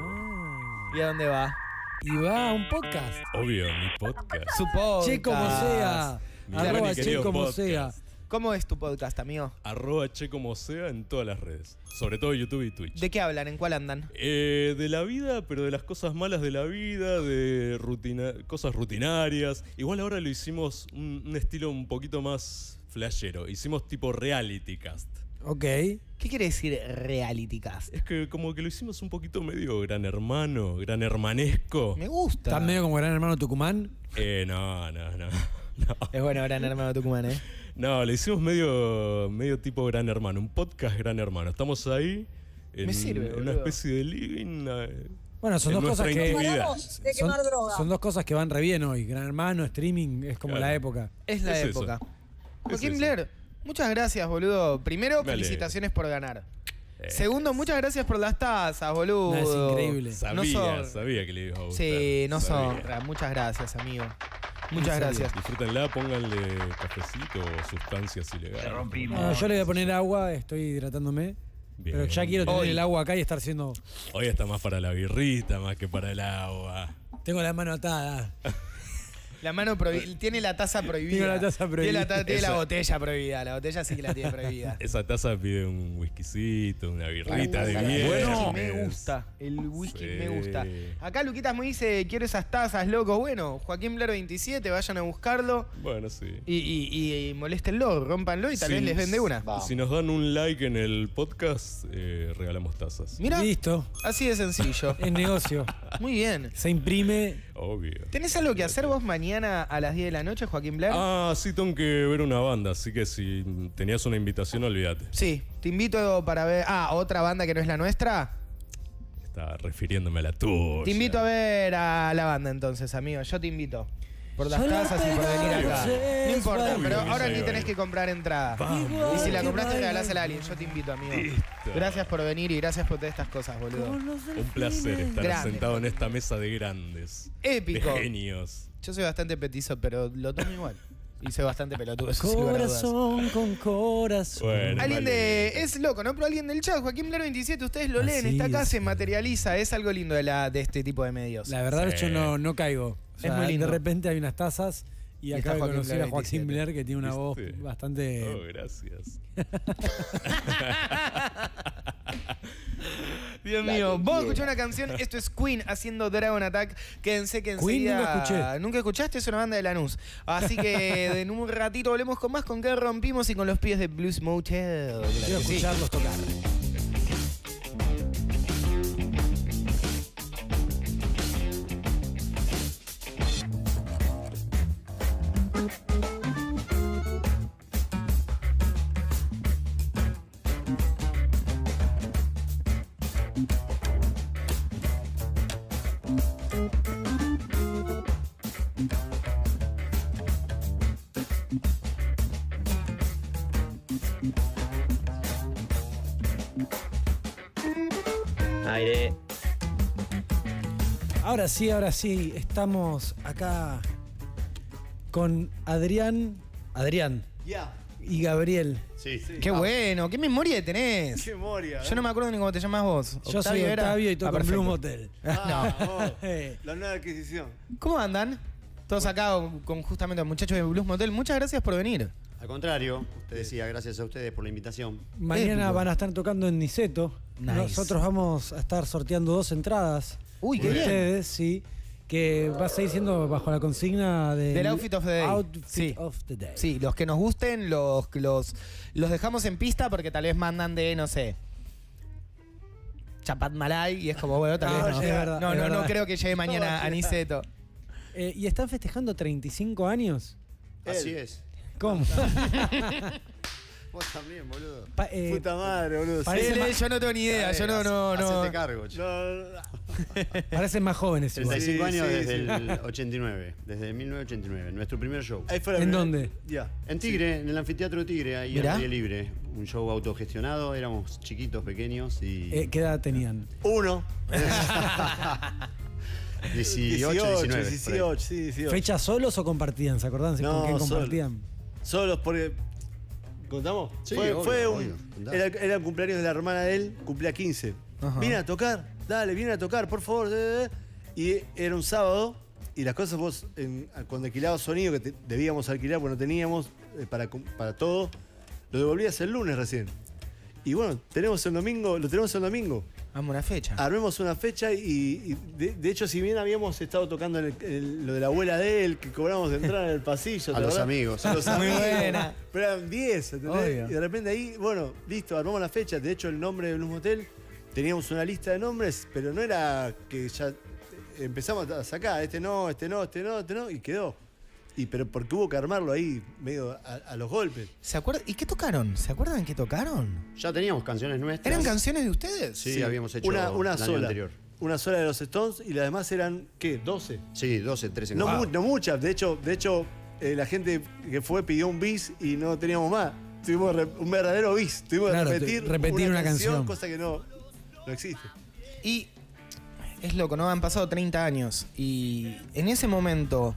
Oh. ¿Y a dónde va? Y va a un podcast. Obvio, mi podcast. Su podcast. Che como sea. Mi Arroba querido che como podcast. sea. ¿Cómo es tu podcast, amigo? @che como sea en todas las redes. Sobre todo YouTube y Twitch. ¿De qué hablan? ¿En cuál andan? De la vida, pero de las cosas malas de la vida, de cosas rutinarias. Igual ahora lo hicimos un estilo un poquito más flashero. Hicimos tipo reality cast. Ok. ¿Qué quiere decir reality cast? Es que como que lo hicimos un poquito medio gran hermano, gran hermanesco. Me gusta. ¿Estás medio como Gran Hermano Tucumán? No. Es bueno, Gran Hermano Tucumán, ¿eh? No, le hicimos medio tipo gran hermano, un podcast gran hermano. Estamos ahí en, Me sirve, en una boludo. especie de living. Bueno, son en dos cosas nuestra que... intimidad. Paramos de Son, quemar droga. son dos cosas que van re bien hoy. Gran Hermano, streaming, es como Claro. la época. Es la Es eso. época. Es Joaquín eso. Blair, muchas gracias, boludo. Primero, Me alegro. felicitaciones por ganar. Segundo, muchas gracias por las tazas, boludo. No, es increíble. Sabía que le iba a gustar. Sí, nos Sabía. honra. Muchas gracias, amigo. Muchas gracias. Disfrútenla, pónganle cafecito o sustancias ilegales. No, yo le voy a poner agua, estoy hidratándome. Bien. Pero ya quiero tener Hoy. el agua acá y estar siendo... Hoy está más para la birrita, más que para el agua. Tengo la mano atada. La mano tiene la taza prohibida. Tiene la taza prohibida. Tiene la Esa- botella prohibida. La botella sí que la tiene prohibida. Esa taza pide un whiskycito, una birrita de El bien. whisky me gusta. El whisky Sí. me gusta. Acá Luquitas me dice, quiero esas tazas, loco. Bueno, Joaquín Blair 27, vayan a buscarlo. Bueno, sí. Y moléstenlo, rómpanlo y tal vez les vende una. Si nos dan un like en el podcast, regalamos tazas. Mira, Listo. así de sencillo. Es negocio. Muy bien. Se imprime. Obvio. ¿Tenés algo que hacer vos mañana a las 10 de la noche, Joaquín Blair? Ah, sí, tengo que ver una banda, así que si tenías una invitación, olvídate. Sí, te invito para ver... Ah, otra banda que no es la nuestra. Estaba refiriéndome a la tuya. Te invito a ver a la banda entonces, amigo. Yo te invito. Por las tazas y por venir acá. No importa, Obvio, pero que ahora sí, ni obvio. tenés que comprar entrada. Y si la compraste, regalásela a alguien. Yo te invito, amigo. Listo. Gracias por venir y gracias por todas estas cosas, boludo. Un placer estar Grande. sentado en esta mesa de grandes. Épico. De genios. Yo soy bastante petizo, pero lo tomo igual. Y soy bastante pelotudo. Eso sin lugar a dudas. Corazón con corazón. Bueno, Alguien vale. de. Es loco, ¿no? Pero alguien del chat, Joaquín Blair 27, ustedes lo leen, Así está acá, es. se materializa. Es algo lindo de este tipo de medios. La verdad Sí. yo no caigo. O sea, muy lindo. De repente hay unas tazas y está acabo de Joaquín conocer a Blair Joaquín 27. Blair que tiene una voz ¿Viste? bastante... Oh, gracias. Dios mío, vos escuchás una canción, esto es Queen haciendo Dragon Attack. Quédense que Queen enseguida... nunca escuché. ¿Nunca escuchaste? Es una banda de Lanús. Así que en un ratito volvemos con más, con qué rompimos y con los pies de Blues Motel. Claro Quiero que sí. escucharlos tocar. Aire. Ahora sí, estamos acá con Adrián Ya. y Gabriel. Sí. Qué bueno, qué memoria tenés. Qué memoria. Yo no me acuerdo ni cómo te llamas vos. Yo soy era? Octavio y toco en perfecto. Blue Motel. Ah, Eh, la nueva adquisición. ¿Cómo andan? Todos acá con justamente los muchachos de Blues Motel. Muchas gracias por venir. Al contrario, usted decía, gracias a ustedes por la invitación. Mañana Épico. van a estar tocando en Niceto. Nice. Nosotros vamos a estar sorteando 2 entradas. Uy, qué de bien. ustedes, sí. Que va a seguir siendo bajo la consigna Del Outfit of the Day. Outfit Sí. of the Day. Sí, los que nos gusten, los dejamos en pista porque tal vez mandan de, no sé, Chapat Malay y es como, bueno, tal No, vez no. es verdad, no, es no, no verdad. creo que llegue mañana a Niceto. ¿Y están festejando 35 años? Así es. ¿Cómo? Vos también, boludo. Puta madre, boludo. parece Él, más- yo no tengo ni idea, yo no. Hacete cargo, che. Parecen más jóvenes igual. 35 años sí, desde sí. el 89, desde 1989, nuestro primer show. Ahí fue la ¿En primera- dónde? Ya. En Tigre, en el anfiteatro de Tigre, ahí en Mirá. aire libre. Un show autogestionado, éramos chiquitos, pequeños y... ¿Qué edad tenían? 1. 18, 19. por ahí. 18, sí, 18. ¿Fechas solos o compartían? ¿Se acuerdan No, con quién solo. compartían? Solos porque. ¿Contamos? Sí, fue obvio, un. obvio, contá. Era el cumpleaños de la hermana de él, cumplía 15. Ajá. Viene a tocar, dale, viene a tocar, por favor. Y era un sábado, y las cosas vos, cuando alquilabas sonido, que debíamos alquilar porque no teníamos para todo, lo devolvías el lunes recién. Y bueno, lo tenemos el domingo. Vamos a una fecha. Armemos una fecha y de hecho, si bien habíamos estado tocando lo de la abuela de él, que cobramos de entrada en el pasillo. A ¿te los acordás? amigos. A los Muy amigos. buena. Pero eran 10, ¿entendés? Obvio. Y de repente ahí, bueno, listo, armamos la fecha. De hecho, el nombre de Blues Motel, teníamos una lista de nombres, pero no era que ya empezamos a sacar, este no, y quedó. Pero porque hubo que armarlo ahí, medio a los golpes. ¿Se acuerdan? ¿Y qué tocaron? ¿Se acuerdan qué tocaron? Ya teníamos canciones nuestras. ¿Eran canciones de ustedes? Sí, habíamos hecho una el año sola. anterior. Una sola de los Stones y las demás eran, ¿qué? 12. Sí, 12, 13. No, Wow. no muchas. De hecho, la gente que fue pidió un bis y no teníamos más. Tuvimos un verdadero bis. Tuvimos Claro, que repetir una canción. cosa que no existe. Y es loco, ¿no? Han pasado 30 años y en ese momento,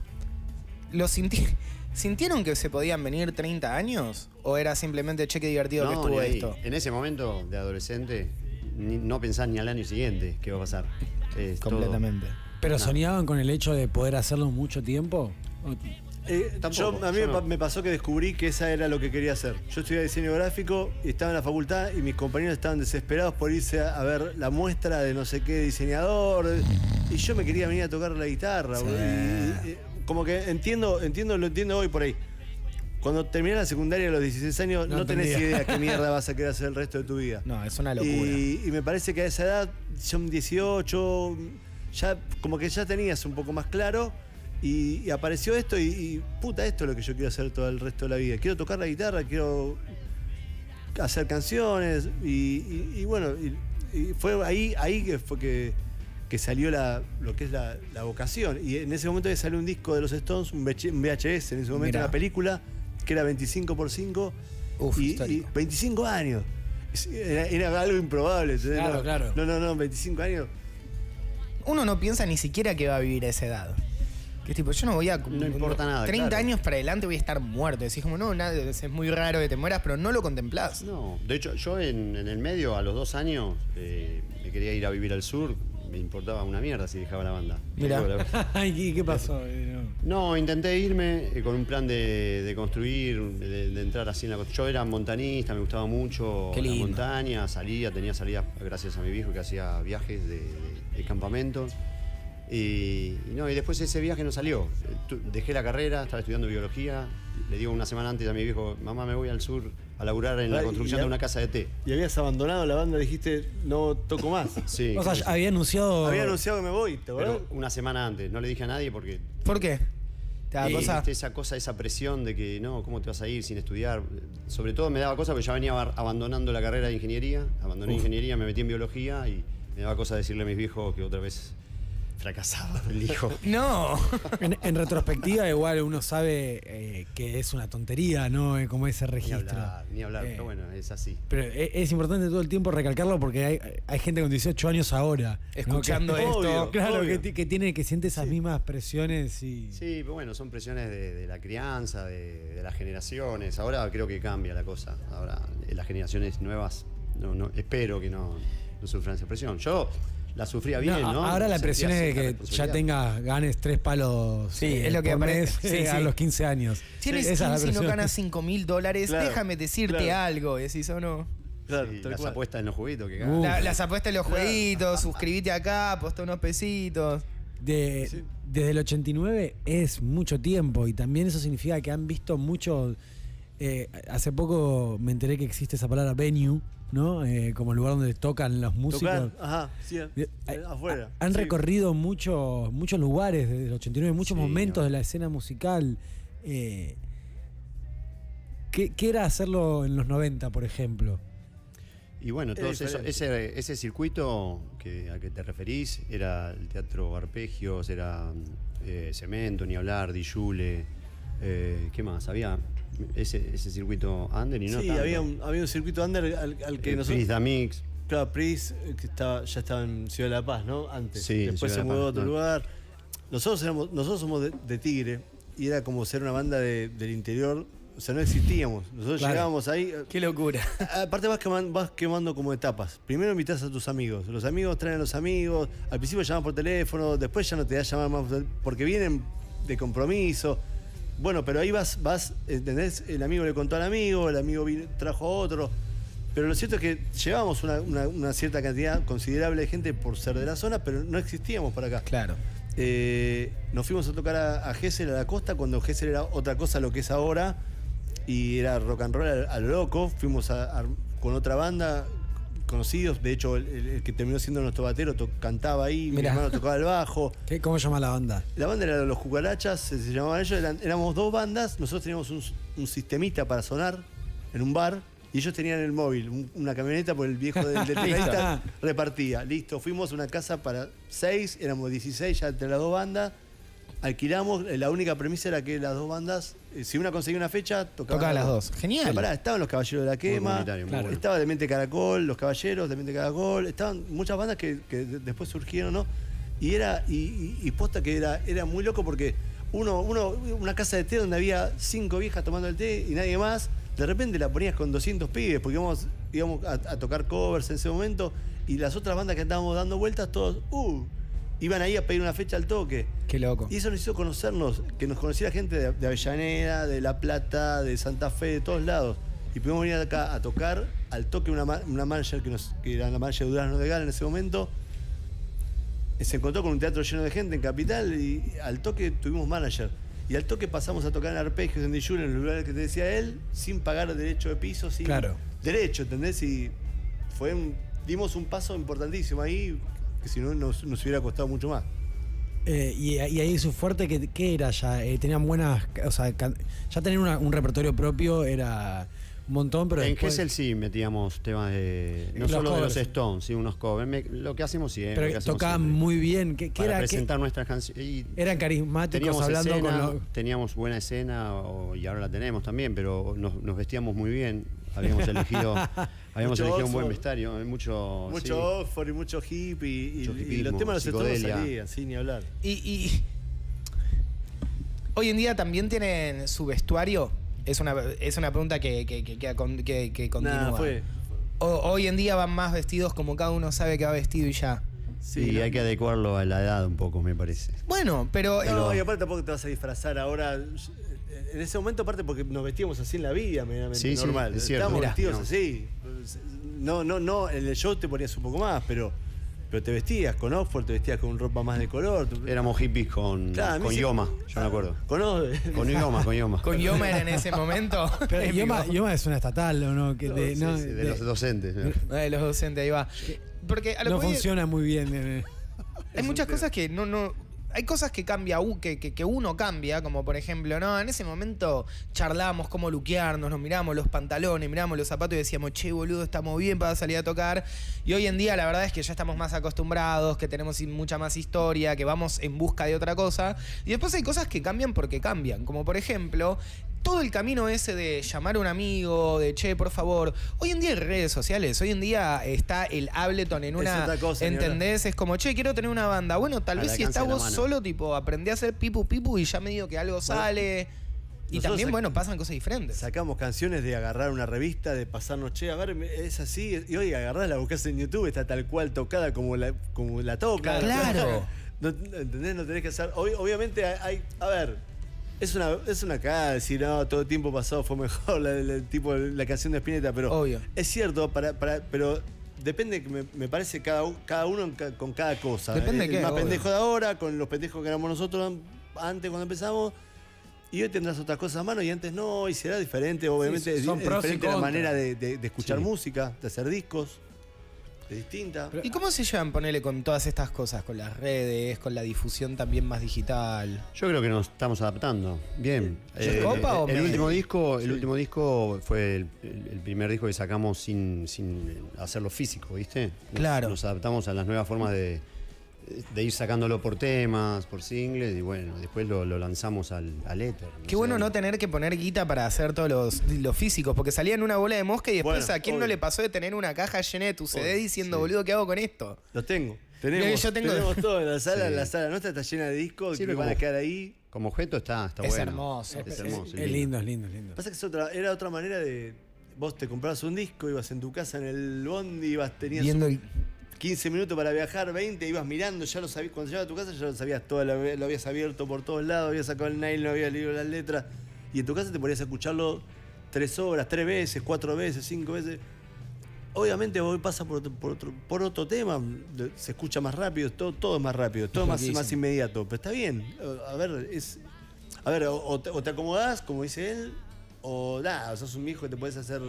¿sintieron que se podían venir 30 años? ¿O era simplemente cheque divertido que No, estuvo ni ahí. esto? En ese momento de adolescente, no pensás ni al año siguiente qué va a pasar. Es todo- Completamente. ¿Pero No. soñaban con el hecho de poder hacerlo mucho tiempo? Tampoco, A mí yo no. me pasó que descubrí que esa era lo que quería hacer. Yo estudiaba diseño gráfico y estaba en la facultad y mis compañeros estaban desesperados por irse a ver la muestra de no sé qué diseñador. Y yo me quería venir a tocar la guitarra. Sí. Y como que lo entiendo hoy por ahí. Cuando terminé la secundaria a los 16 años, No no tenés entendía. idea qué mierda vas a querer hacer el resto de tu vida. No, es una locura. Y me parece que a esa edad, son 18, ya como que ya tenías un poco más claro. Y apareció esto y puta, esto es lo que yo quiero hacer todo el resto de la vida. Quiero tocar la guitarra, quiero hacer canciones y bueno, y fue ahí que fue que salió lo que es la vocación. Y en ese momento que salió un disco de los Stones, un VHS, en ese momento Mirá. una película que era 25x5 Uf, y histórico. 25 años. Era algo improbable. ¿entendés? Claro, claro. No, 25 años. Uno no piensa ni siquiera que va a vivir a esa edad. Que es tipo, yo no voy a... No importa nada, 30 claro. años para adelante voy a estar muerto. Decís como, no, nada, es muy raro que te mueras, pero no lo contemplás. No, de hecho, yo en el medio, a los 2 años, me quería ir a vivir al sur. Me importaba una mierda si dejaba la banda. Mirá. Digo, la verdad. ¿Y qué pasó? No, intenté irme con un plan de construir, de entrar así en la... Yo era montanista, me gustaba mucho Qué la lindo. montaña, tenía salidas gracias a mi viejo que hacía viajes de campamentos. Y después ese viaje no salió. Dejé la carrera, estaba estudiando biología. Le digo una semana antes a mi viejo, mamá, me voy al sur a laburar en la Ah, construcción y de una casa de té. Y habías abandonado la banda, dijiste, no toco más. Sí. O sea, sí. había anunciado. Había anunciado que me voy, ¿te acuerdas? Pero una semana antes, no le dije a nadie porque ¿Por qué? ¿Te da cosa? viste, esa presión de que no, ¿cómo te vas a ir sin estudiar? Sobre todo me daba cosa porque ya venía abandonando la carrera de ingeniería. Abandoné ingeniería, me metí en biología y me daba cosa decirle a mis viejos que otra vez fracasaba el hijo. No. En retrospectiva, igual uno sabe que es una tontería, ¿no? Como ese registro. Ni hablar, pero bueno, es así. Pero es importante todo el tiempo recalcarlo porque hay gente con 18 años ahora. ¿no? Escuchando Que- esto. Obvio. Claro, que siente esas mismas presiones y. Sí, pero bueno, son presiones de la crianza, de las generaciones. Ahora creo que cambia la cosa. Ahora las generaciones nuevas, espero que no sufran esa presión. Yo la sufría bien, ¿no? Ahora la Sentía presión es de cierta que responsabilidad. ganes 3 palos Sí, es lo que por aparece. mes, Sí, a sí. los 15 años. Tienes Esa es la 15 y no presión. ganas $5.000. Claro, Déjame decirte claro. algo. Decís o no. Claro, Sí, tal las cual. apuestas en los juguitos que ganan. Las apuestas en los jueguitos, suscribite acá, posta unos pesitos. Desde el 89 es mucho tiempo y también eso significa que han visto mucho. Hace poco me enteré que existe esa palabra venue, ¿no? Como el lugar donde tocan los músicos. Tocar, ajá, sí, afuera. Han Sí. recorrido muchos lugares desde el 89, muchos Sí, momentos no. de la escena musical. ¿Qué era hacerlo en los 90, por ejemplo? Y bueno, todo eso, ese circuito al que te referís era el Teatro Arpegios, era Cemento, ni hablar, Di Jule, ¿qué más? Había ese circuito under y no Sí, tanto. había un circuito under al que nosotros... Pris Damix. Claro, Pris, que ya estaba en Ciudad de la Paz, ¿no? Antes. Sí, Después Ciudad se de la mudó a Paz, otro ¿no? lugar. Nosotros somos de Tigre y era como ser una banda del interior. O sea, no existíamos. Nosotros Claro. llegábamos ahí. Qué locura. Aparte vas quemando como etapas. Primero invitas a tus amigos. Los amigos traen a los amigos. Al principio llaman por teléfono. Después ya no te da llamar más porque vienen de compromiso. Bueno, pero ahí vas, ¿entendés? El amigo le contó al amigo, el amigo trajo a otro. Pero lo cierto es que llevábamos una cierta cantidad considerable de gente por ser de la zona, pero no existíamos para acá. Claro. Nos fuimos a tocar a Gesell, a la costa, cuando Gesell era otra cosa lo que es ahora. Y era rock and roll a lo loco. Fuimos con otra banda, conocidos. De hecho, el que terminó siendo nuestro batero cantaba ahí, mi Mirá. hermano tocaba el bajo. ¿Cómo se llama la banda? La banda era Los Cucarachas, se llamaban ellos. Éramos 2 bandas. Nosotros teníamos un sistemita para sonar en un bar. Y ellos tenían el móvil, una camioneta, por el viejo del tecladista repartía. Listo, fuimos a una casa para 6, éramos 16 ya entre las 2 bandas. Alquilamos, la única premisa era que las 2 bandas, si una conseguía una fecha, tocaban las dos. Genial. Pero pará, estaban los Caballeros de la Quema, comunitario, muy bueno. estaba Demente Caracol, los Caballeros, Demente Caracol, estaban muchas bandas que después surgieron, ¿no? Y era, y posta que era muy loco porque una casa de té donde había 5 viejas tomando el té y nadie más, de repente la ponías con 200 pibes, porque íbamos a tocar covers en ese momento, y las otras bandas que estábamos dando vueltas, todos, iban ahí a pedir una fecha al toque. Qué loco. Y eso nos hizo conocernos, que nos conociera gente de Avellaneda, de La Plata, de Santa Fe, de todos lados. Y pudimos venir acá a tocar al toque una manager que era la manager de Durazno de Gala en ese momento. Se encontró con un teatro lleno de gente en Capital y al toque tuvimos manager. Y al toque pasamos a tocar en Arpegios, en Di Jule, en los lugares que te decía él, sin pagar derecho de piso, sin Claro. derecho, ¿entendés? Y dimos un paso importantísimo ahí, que si no nos hubiera costado mucho más. Y ahí su fuerte, ¿qué era ya? Tenían buenas. O sea, ya tener un repertorio propio era un montón, pero. En después, Gesell sí metíamos temas de. No Los solo de covers. los Stones, sí, unos covers. Lo que hacemos siempre. pero lo que hacemos tocaban siempre. muy bien. ¿Qué Para era? presentar nuestras canciones. Eran carismáticos Teníamos hablando escena, con los. teníamos buena escena y ahora la tenemos también, pero nos vestíamos muy bien. Habíamos elegido un buen Oxford. vestuario, Mucho sí. Oxford y mucho hip y Mucho los hipismo, temas de los Stones psicodelia. salían, sin ni hablar. Y hoy en día también tienen su vestuario. Es una pregunta que continúa. Nah, fue. Hoy en día van más vestidos como cada uno sabe que va vestido y ya. Sí, hay que adecuarlo a la edad un poco, me parece. Bueno, pero No, y aparte tampoco te vas a disfrazar ahora. En ese momento, aparte, porque nos vestíamos así en la vida, medianamente Sí, sí, normal. es cierto. Estábamos Mirá, vestidos no. así. No, en el show te ponías un poco más, pero te vestías con Oxford, te vestías con ropa más de color. Éramos hippies con Claro, a mí sí. Yoma, yo me acuerdo. Con Yoma. con Yoma era en ese momento. Pero épico. Yoma es una estatal, ¿o no? Sí, de los docentes. ¿no? De los docentes, ahí va. Porque a lo No que voy- funciona muy bien. hay muchas cosas que no. Hay cosas que cambia, que uno cambia, como por ejemplo, no, en ese momento charlábamos cómo luquearnos, nos mirábamos los pantalones, mirábamos los zapatos y decíamos, che, boludo, estamos bien para salir a tocar. Y hoy en día la verdad es que ya estamos más acostumbrados, que tenemos mucha más historia, que vamos en busca de otra cosa. Y después hay cosas que cambian porque cambian, como por ejemplo, todo el camino ese de llamar a un amigo, de che, por favor. Hoy en día hay redes sociales, hoy en día está el Ableton en Es una. otra cosa, ni ¿Entendés? Es como, che, quiero tener una banda. Bueno, tal Al vez si alcance estás de la vos mano. solo, tipo, aprendí a hacer pipu pipu y ya me digo que algo sale. Y también, bueno, pasan cosas diferentes. Sacamos canciones de agarrar una revista, de pasarnos, che, a ver, es así, y hoy agarrás, la buscás en YouTube, está tal cual tocada como la toca. Claro. No, ¿entendés? No tenés que hacer. Obviamente hay. A ver, es una cagada decir, no, todo el tiempo pasado fue mejor la canción de Spinetta, pero. Obvio. Es cierto, pero depende, me parece, cada uno con cada cosa. Depende de qué. El más obvio. pendejo de ahora, con los pendejos que éramos nosotros antes cuando empezamos. Y hoy tendrás otras cosas a mano y antes no, y será diferente. Obviamente Sí, son es pros y diferente la contras. manera de escuchar Sí. música, de hacer discos. Es distinta. ¿Y cómo se llevan, ponele, con todas estas cosas? Con las redes, con la difusión también más digital. Yo creo que nos estamos adaptando. Bien. ¿Se copa o el me- último disco fue el primer disco que sacamos sin hacerlo físico, ¿viste? Claro. Nos adaptamos a las nuevas formas de ir sacándolo por temas, por singles, y bueno, después lo lanzamos al éter. Qué bueno no tener que poner guita para hacer todos los físicos, porque salía en una bola de mosca y después Bueno, a quién no obvio. le pasó de tener una caja llena de tu CD Obvio, diciendo, sí. boludo, ¿qué hago con esto? Los tengo. Yo tengo- Tenemos todo en la sala. Sí. La sala nuestra está llena de discos Sí, que pero van a como- quedar ahí. Como objeto está Es bueno. hermoso. Es hermoso. Es lindo, es lindo, es lindo. Pasa que era otra manera de. Vos te comprabas un disco, ibas en tu casa en el bondi, tenías Viendo el- 15 minutos para viajar, 20, ibas mirando, ya lo sabías. Cuando llegabas a tu casa ya lo sabías todo, lo habías abierto por todos lados, habías sacado el nylon, habías leído las letras. Y en tu casa te ponías a escucharlo 3 horas, 3 veces, 4 veces, 5 veces. Obviamente hoy pasa por otro tema, se escucha más rápido, todo es más rápido, todo más inmediato. Pero está bien. A ver, o te acomodás, como dice él, o nada, sos un viejo que te puedes hacer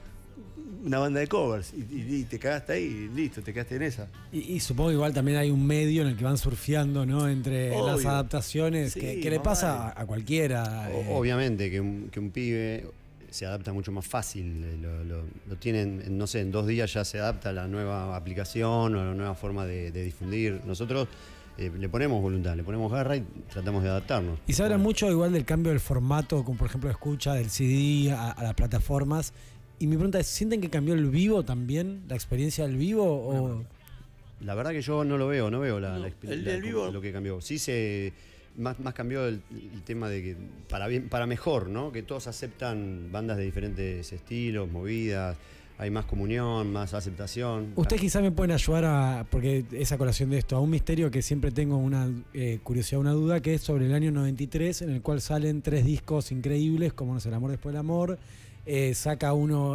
una banda de covers y te cagaste ahí y listo, te quedaste en esa. Y supongo que igual también hay un medio en el que van surfeando, ¿no? Entre Obvio. las adaptaciones Sí, que le más pasa vale. a cualquiera. Obviamente que un pibe se adapta mucho más fácil. Lo tienen, no sé, en 2 días ya se adapta a la nueva aplicación o a la nueva forma de difundir. Nosotros le ponemos voluntad, le ponemos garra y tratamos de adaptarnos. Y se habla mucho igual del cambio del formato, como por ejemplo de escucha, del CD a las plataformas. Y mi pregunta es, ¿sienten que cambió el vivo también? ¿La experiencia del vivo? O... La verdad que yo no lo veo, no veo el vivo- lo que cambió. Sí más cambió el tema de que para mejor, ¿no? Que todos aceptan bandas de diferentes estilos, movidas, hay más comunión, más aceptación. Ustedes quizás me pueden ayudar porque esa colación de esto, a un misterio que siempre tengo una curiosidad, una duda, que es sobre el año 93, en el cual salen 3 discos increíbles, como no sé, El amor después del amor. Saca uno,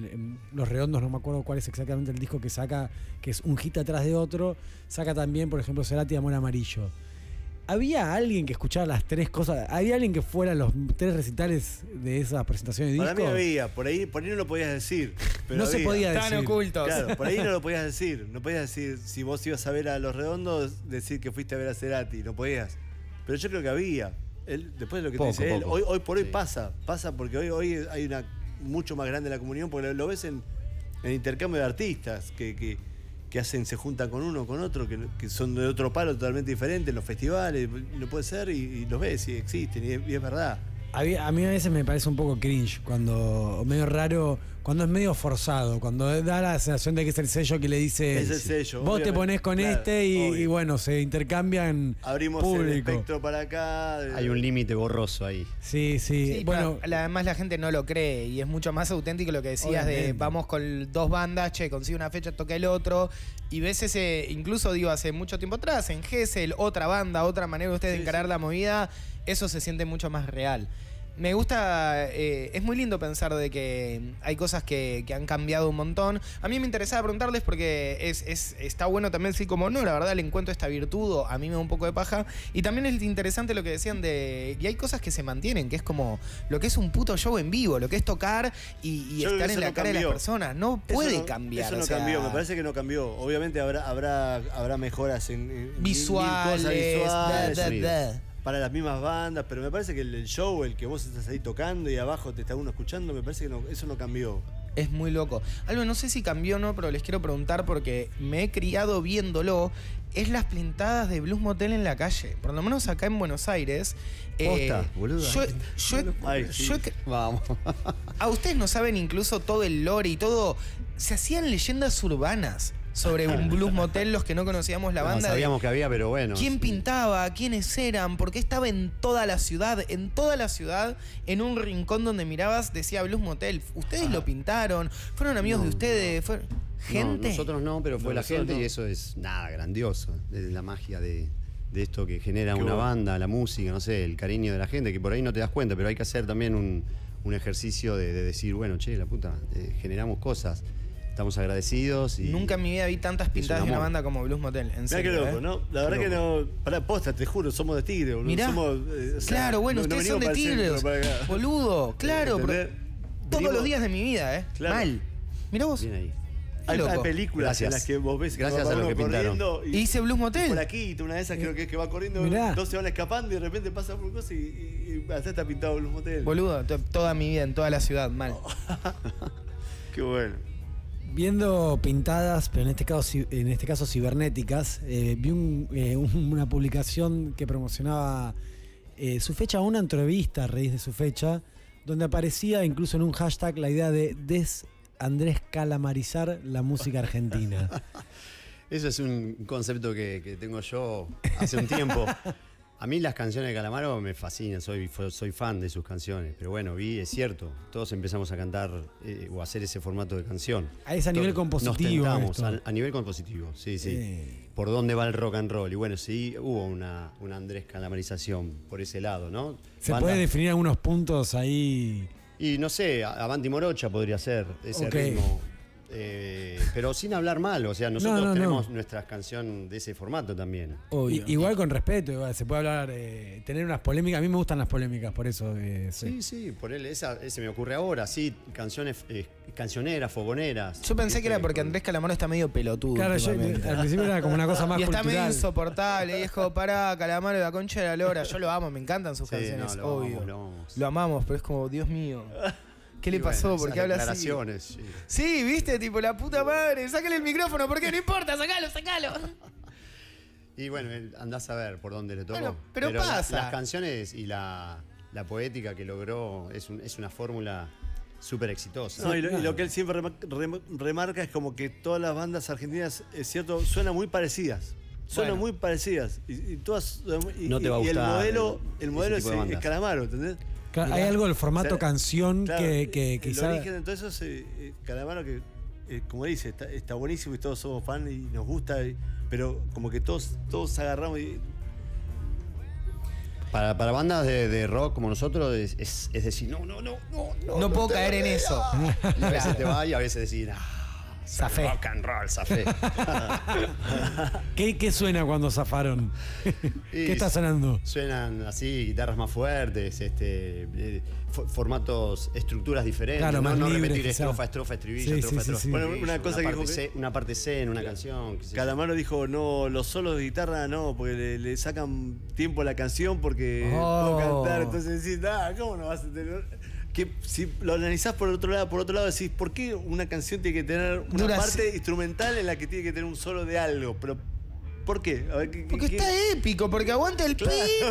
Los Redondos, no me acuerdo cuál es exactamente el disco que saca, que es un hit atrás de otro. Saca también, por ejemplo, Cerati, Amor Amarillo. ¿Había alguien que escuchara las 3 cosas? ¿Había alguien que fuera a los 3 recitales de esa presentación de disco? Para mí había, por ahí no lo podías decir. Pero No se había. podía decir. Tan ocultos. Claro, por ahí no lo podías decir. No podías decir, si vos ibas a ver a Los Redondos, decir que fuiste a ver a Cerati. No podías. Pero yo creo que había. Después de lo que Poco, te dice él, poco. hoy por hoy Sí. pasa porque hoy hay una mucho más grande la comunión, porque lo ves en el intercambio de artistas que se juntan con uno con otro, que son de otro palo totalmente diferente, en los festivales, no puede ser, y los ves y existen, y es verdad. A mí a veces me parece un poco cringe, o medio raro, cuando es medio forzado, cuando da la sensación de que es el sello que le dice, Es el sello, vos te obviamente, ponés con claro, este y obvio. bueno, se intercambian Abrimos el público. espectro para acá. Hay un límite borroso ahí. Sí, sí. Sí, Bueno, además la gente no lo cree y es mucho más auténtico lo que decías de Obviamente. vamos con 2 bandas, che, consigue una fecha, toca el otro. Y ves incluso digo, hace mucho tiempo atrás, en Gesell, otra banda, otra manera de ustedes de encarar la movida, eso se siente mucho más real. Me gusta, es muy lindo pensar de que hay cosas que han cambiado un montón. A mí me interesaba preguntarles porque está bueno también decir como, no, la verdad le encuentro esta virtud, o a mí me da un poco de paja. Y también es interesante lo que decían y hay cosas que se mantienen, que es como lo que es un puto show en vivo, lo que es tocar y Yo creo estar que en eso la no cara de las cambió. personas. No puede cambiar. Eso no o sea, cambió, me parece que no cambió. Obviamente habrá mejoras en visuales, mil cosas visuales, da. para las mismas bandas, pero me parece que el show, el que vos estás ahí tocando y abajo te está uno escuchando, me parece que eso no cambió. Es muy loco. Algo, no sé si cambió o no, pero les quiero preguntar porque me he criado viéndolo. Es las pintadas de Blues Motel en la calle. Por lo menos acá en Buenos Aires. Posta, boludo. Ay, sí. Vamos. A ustedes no saben incluso todo el lore y todo. Se hacían leyendas urbanas sobre un Blues Motel, los que no conocíamos la banda. Sabíamos que había, pero bueno. ¿Quién pintaba? ¿Quiénes eran? ¿Por qué estaba en toda la ciudad? En toda la ciudad, en un rincón donde mirabas, decía Blues Motel. ¿Ustedes lo pintaron? ¿Fueron amigos de ustedes? ¿Fueron gente? No, nosotros no, pero fue la gente no. y eso es nada, grandioso. Es la magia de esto que genera una banda, la música, no sé, el cariño de la gente, que por ahí no te das cuenta, pero hay que hacer también un ejercicio de decir, bueno, che, la puta, generamos cosas. Estamos agradecidos. Y nunca en mi vida vi tantas pintadas de una banda como Blues Motel. En serio, Mirá qué loco, ¿no? La verdad que no. Para posta, te juro, somos de Tigre, boludo. Mirá. Somos, Claro, bueno, ustedes son de Tigre, boludo. Claro, pero todos los días de mi vida, Claro. Mal. Mirá vos. bien ahí. Hay loco. películas Gracias. en las que vos ves Gracias va a lo uno que pintaron. corriendo ¿Y hice Blues Motel? Por aquí, una de esas creo que es que va corriendo, Mirá. dos se van escapando y de repente pasa por cosas y hasta está pintado Blues Motel. Boludo, toda mi vida, en toda la ciudad, mal. Qué bueno. Viendo pintadas, pero en este caso cibernéticas, vi una publicación que promocionaba su fecha, una entrevista a raíz de su fecha, donde aparecía incluso en un hashtag la idea de Andrés calamarizar la música argentina. Eso es un concepto que tengo yo hace un tiempo. A mí las canciones de Calamaro me fascinan, soy fan de sus canciones. Pero bueno, es cierto, todos empezamos a cantar o a hacer ese formato de canción. Es a nivel compositivo. Nos tentamos, esto. a nivel compositivo, sí. ¿Por dónde va el rock and roll? Y bueno, sí, hubo una Andrés calamarización por ese lado, ¿no? ¿Se puede definir algunos puntos ahí? Y no sé, Avanti Morocha podría ser ese ritmo. Pero sin hablar mal, o sea, nosotros tenemos nuestra canción de ese formato también. Igual con respeto, igual, se puede hablar, tener unas polémicas. A mí me gustan las polémicas, por eso. Sí, por él, ese me ocurre ahora, sí, canciones cancioneras, fogoneras. Yo pensé que era porque Andrés Calamaro está medio pelotudo. Claro, al principio era como una cosa más y está cultural. medio insoportable, viejo, pará, Calamaro, la concha de la lora. Yo lo amo, me encantan sus canciones, obvio. Lo amamos, pero es como, Dios mío. ¿Qué le pasó? Bueno, ¿por qué habla así? Sí, viste, tipo, la puta madre, sácale el micrófono, porque no importa, sacalo. Y bueno, andás a ver por dónde le tocó. Bueno, pero pasa. Las canciones y la poética que logró es una fórmula súper exitosa. No, y lo que él siempre remarca es como que todas las bandas argentinas, es cierto, suenan muy parecidas. Suenan muy parecidas. Y todas. No te va a gustar. El modelo es Calamaro, ¿entendés? Claro, hay algo del formato canción claro, que quizás. El origen de todo eso es Calamaro, que como dice, está buenísimo y todos somos fans y nos gusta, pero como que todos agarramos y. Para bandas de rock como nosotros es decir, no puedo caer en eso. Y a veces te va y a veces decís, zafé. Rock and roll, zafé. ¿Qué suena cuando zafaron? ¿Qué está sonando? Suenan así, guitarras más fuertes, formatos, estructuras diferentes. Claro, no libres, repetir quizá. estrofa, estribillo, Sí. Bueno, una cosa que dijo una parte C en una canción. Calamaro dijo, no, los solos de guitarra no, porque le sacan tiempo a la canción porque puedo cantar. Entonces decís, ¿cómo no vas a tener...? Que si lo analizás por otro lado decís, ¿por qué una canción tiene que tener una parte instrumental en la que tiene que tener un solo de algo? Pero ¿por qué? A ver, porque está épico, porque aguanta el pi.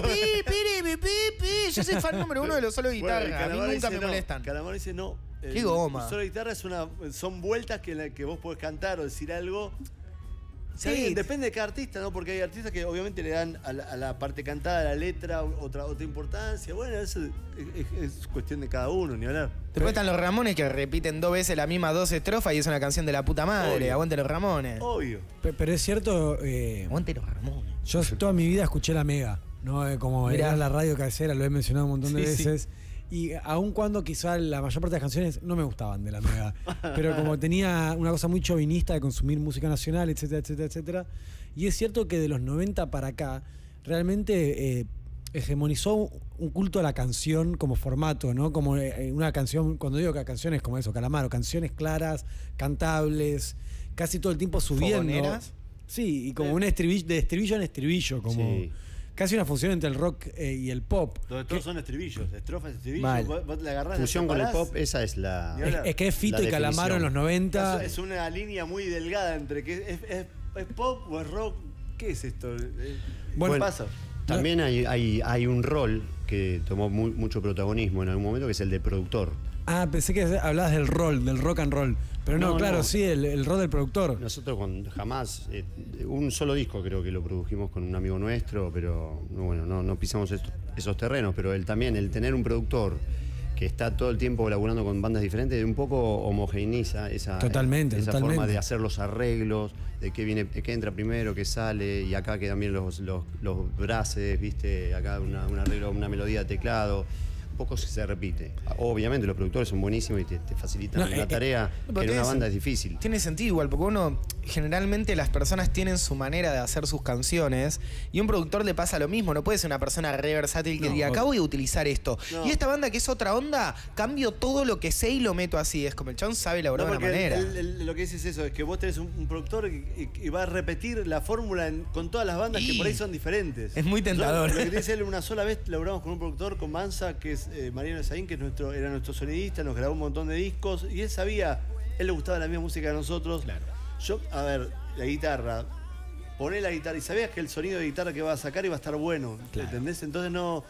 Yo soy fan número 1 de los solos de guitarra. Bueno, a mí nunca me molestan. Calamaro dice no. Qué goma. El solo de guitarra son vueltas que vos podés cantar o decir algo. Sí. Depende de cada artista, ¿no? Porque hay artistas que obviamente le dan a la parte cantada, a la letra, otra importancia. Bueno, eso es cuestión de cada uno, ni hablar. Después están los Ramones que repiten 2 veces la misma 2 estrofas y es una canción de la puta madre. Obvio. Aguante los Ramones. Obvio. Pero es cierto. Aguante los Ramones. Yo toda mi vida escuché la Mega, ¿no? Como era la radio casera, lo he mencionado un montón de veces. Y aun cuando quizá la mayor parte de las canciones no me gustaban de la Mega, pero como tenía una cosa muy chauvinista de consumir música nacional, etcétera, etcétera, etcétera. Y es cierto que de los 90 para acá, realmente hegemonizó un culto a la canción como formato, ¿no? Como una canción, cuando digo que canciones como eso, Calamaro, canciones claras, cantables, casi todo el tiempo subiendo. ¿Fogoneras? Sí, y como de estribillo en estribillo, como... Sí. Casi una fusión entre el rock y el pop. Donde todos son estribillos, estrofas, estribillos. Mal. Vos la agarrás, Fusión la con el separás. pop, esa es la. Es que es Fito La y Calamaro en los 90. Es una línea muy delgada entre que es pop o es rock. ¿Qué es esto? Bueno, ¿Qué pasa? También hay un rol que tomó mucho protagonismo en algún momento, que es el de productor. Ah, pensé que hablabas del rol, del rock and roll. Pero no, claro, sí, el rol del productor. Nosotros jamás, un solo disco creo que lo produjimos con un amigo nuestro, pero bueno, no pisamos esos terrenos, pero el tener un productor que está todo el tiempo laburando con bandas diferentes, un poco homogeneiza esa forma de hacer los arreglos, de qué entra primero, qué sale, y acá quedan bien los brases, ¿viste? Acá un arreglo, una melodía de teclado. Un poco se repite. Obviamente los productores son buenísimos y te facilitan la tarea, que en una banda es difícil. Tiene sentido igual, porque uno, generalmente las personas tienen su manera de hacer sus canciones y a un productor le pasa lo mismo. No puede ser una persona re versátil que diga, acá voy a utilizar esto. Y esta banda que es otra onda, cambio todo lo que sé y lo meto así. Es como el chabón sabe elaborar de una manera. Lo que dices es eso, es que vos tenés un productor y va a repetir la fórmula con todas las bandas que por ahí son diferentes. Es muy tentador. Lo que te dice él, una sola vez laburamos con un productor, con Mansa, que es Mariano Esaín, que era nuestro sonidista, nos grabó un montón de discos y él le gustaba la misma música que nosotros. Claro. Yo, a ver, la guitarra, poné la guitarra y sabías que el sonido de guitarra que va a sacar iba a estar bueno, claro. ¿Entendés? Entonces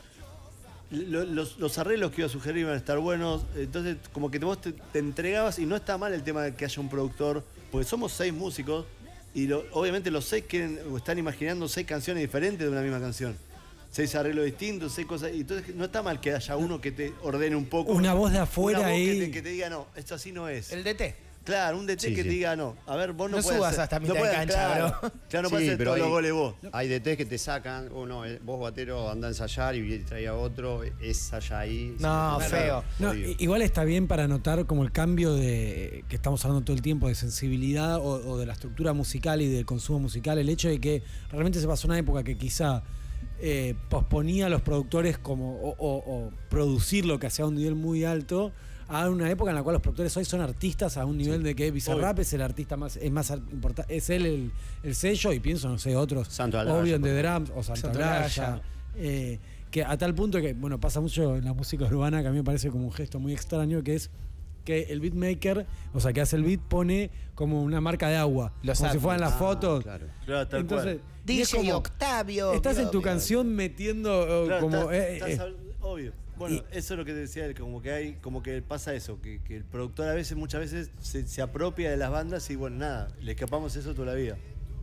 los arreglos que iba a sugerir iban a estar buenos, entonces como que vos te entregabas, y no está mal el tema de que haya un productor, porque somos 6 músicos y obviamente los 6 están imaginando 6 canciones diferentes de una misma canción. 6 arreglos distintos, 6 cosas. Y entonces no está mal que haya uno que te ordene un poco. Una voz de afuera una voz ahí. Que te diga, no, esto así no es. El DT. Claro, un DT que te diga, no. A ver, vos no puedes subas hasta mitad de cancha, bro. Claro, no puedes hacer todos los goles vos. Hay DTs que te sacan, vos batero andá a ensayar y trae a otro, ensaya ahí. No, feo. No, igual está bien para notar como el cambio que estamos hablando todo el tiempo de sensibilidad o de la estructura musical y del consumo musical, el hecho de que realmente se pasó una época que quizá posponía a los productores o producir lo que hacía a un nivel muy alto, a una época en la cual los productores hoy son artistas a un nivel de que Bizarrap es el artista más importante, es él el sello, y pienso, no sé, otros, Obion de Drums o Santolaya, que a tal punto que, bueno, pasa mucho en la música urbana, que a mí me parece como un gesto muy extraño, que es que el beatmaker, o sea, que hace el beat, pone como una marca de agua, como si fueran las fotos. Claro. Tal entonces, cual. DJ Octavio. Estás en tu canción metiendo como... obvio. Bueno, eso es lo que te decía, como que pasa eso, que el productor muchas veces se apropia de las bandas y bueno, nada, le escapamos eso toda la vida.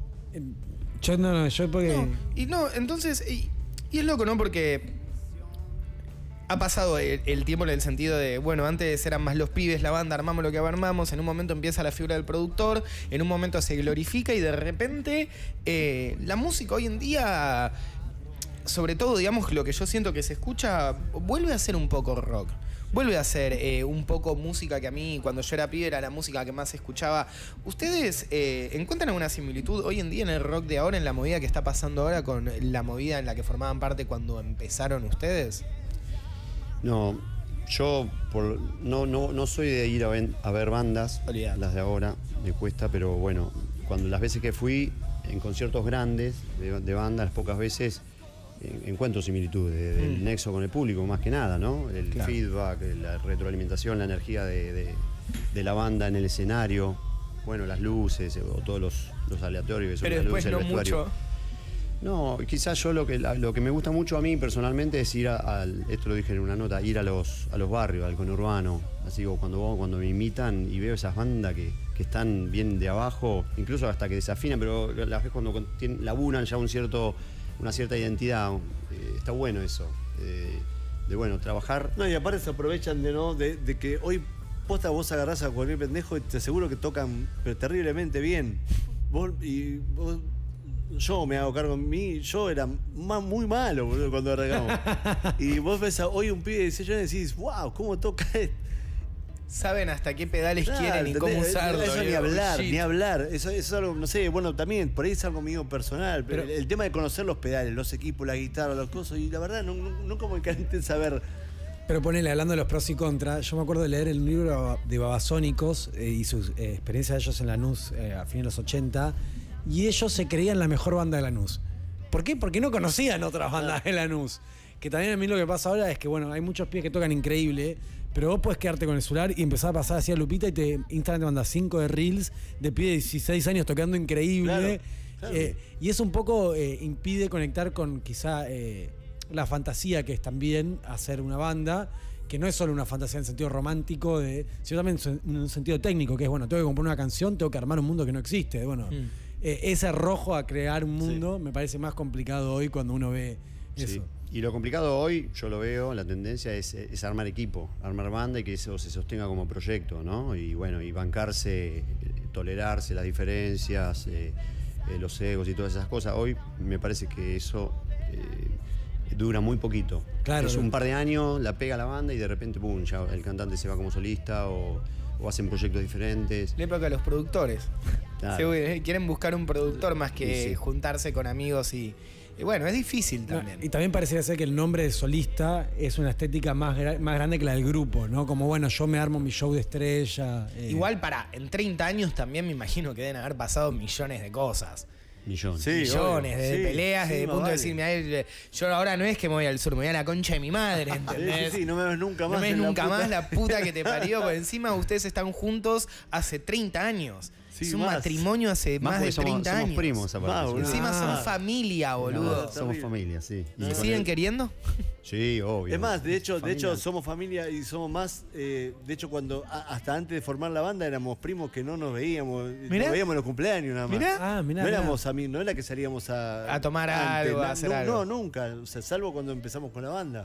Yo porque... Entonces, y es loco, ¿no? Porque ha pasado el tiempo en el sentido de, bueno, antes eran más los pibes, la banda, armamos lo que armamos, en un momento empieza la figura del productor, en un momento se glorifica y de repente la música hoy en día, sobre todo, digamos, lo que yo siento que se escucha, vuelve a ser un poco rock. Vuelve a ser un poco música que a mí, cuando yo era pibe, era la música que más escuchaba. ¿Ustedes encuentran alguna similitud hoy en día en el rock de ahora, en la movida que está pasando ahora, con la movida en la que formaban parte cuando empezaron ustedes? No, yo no soy de ir a ver bandas, las de ahora, me cuesta, pero bueno, cuando las veces que fui en conciertos grandes de bandas, pocas veces encuentro similitudes del nexo con el público, más que nada, ¿no? El feedback, la retroalimentación, la energía de la banda en el escenario, bueno, las luces o todos los aleatorios que son las luces, el vestuario. Mucho. No, quizás yo lo que me gusta mucho a mí personalmente es ir esto lo dije en una nota, ir a los barrios, al conurbano. Así como cuando me imitan y veo esas bandas que están bien de abajo, incluso hasta que desafinan, pero la vez cuando laburan ya una cierta identidad, está bueno eso. De bueno, trabajar. No, y aparte se aprovechan de que hoy posta vos agarrás a cualquier pendejo y te aseguro que tocan pero terriblemente bien. Yo me hago cargo de mí, yo era muy malo, boludo, cuando arrancamos. Y vos ves hoy un pibe de 16 años y decís, wow, ¿cómo toca esto? Saben hasta qué pedales quieren y cómo usarlo. Eso ni hablar. Eso es algo, no sé, bueno, también, por ahí es algo mío personal, pero el tema de conocer los pedales, los equipos, la guitarra, los cosas, y la verdad, nunca me calenté en saber. Pero ponele, hablando de los pros y contras, yo me acuerdo de leer el libro de Babasónicos y sus experiencias de ellos en Lanús a fines de los 80, y ellos se creían la mejor banda de Lanús. ¿Por qué? Porque no conocían otras bandas de Lanús. Que también a mí lo que pasa ahora es que, bueno, hay muchos pibes que tocan increíble, pero vos podés quedarte con el celular y empezar a pasar así a Lupita y Instagram te manda 5 de reels de pibes de 16 años tocando increíble. Claro. Y eso un poco impide conectar con quizá la fantasía que es también hacer una banda, que no es solo una fantasía en el sentido romántico, sino también en un sentido técnico, que es, bueno, tengo que comprar una canción, tengo que armar un mundo que no existe. Bueno, ese arrojo a crear un mundo me parece más complicado hoy cuando uno ve eso. Sí. Y lo complicado hoy, yo lo veo, la tendencia es armar equipo, armar banda y que eso se sostenga como proyecto, ¿no? Y bueno, y bancarse, tolerarse las diferencias, los egos y todas esas cosas. Hoy me parece que eso dura muy poquito. Claro. Es un par de años, la pega la banda y de repente, pum, ya el cantante se va como solista o hacen proyectos diferentes. La época de los productores. Claro. Quieren buscar un productor más que Sí. juntarse con amigos y bueno, es difícil también. Y también parecería ser que el nombre de solista es una estética más grande que la del grupo, ¿no? Como, bueno, yo me armo mi show de estrella. Igual en 30 años también me imagino que deben haber pasado millones de cosas. Millones. Sí, Millones obvio. de Sí, peleas, sí, desde el más punto de vale. decir, mirá, yo ahora no es que me voy al sur, me voy a la concha de mi madre, ¿entendés? Sí, no me ves nunca más. No me ves en la nunca puta- más la puta que te parió, porque encima ustedes están juntos hace 30 años. Sí, es un más. matrimonio hace más de porque 30 somos años. primos, aparte. Más, boludo. Encima Ah. son familia, boludo. Somos terrible. familia, sí. Y ¿Se con siguen el- queriendo? Sí, obvio. Es más, de hecho Familia. somos familia y somos más. De hecho, hasta antes de formar la banda éramos primos que no nos veíamos. Mirá. Nos veíamos en los cumpleaños nada más. Mirá. Ah, mirá. No mirá. éramos amigos, no era que salíamos A tomar algo, a hacer algo. No, nunca. O sea, salvo cuando empezamos con la banda.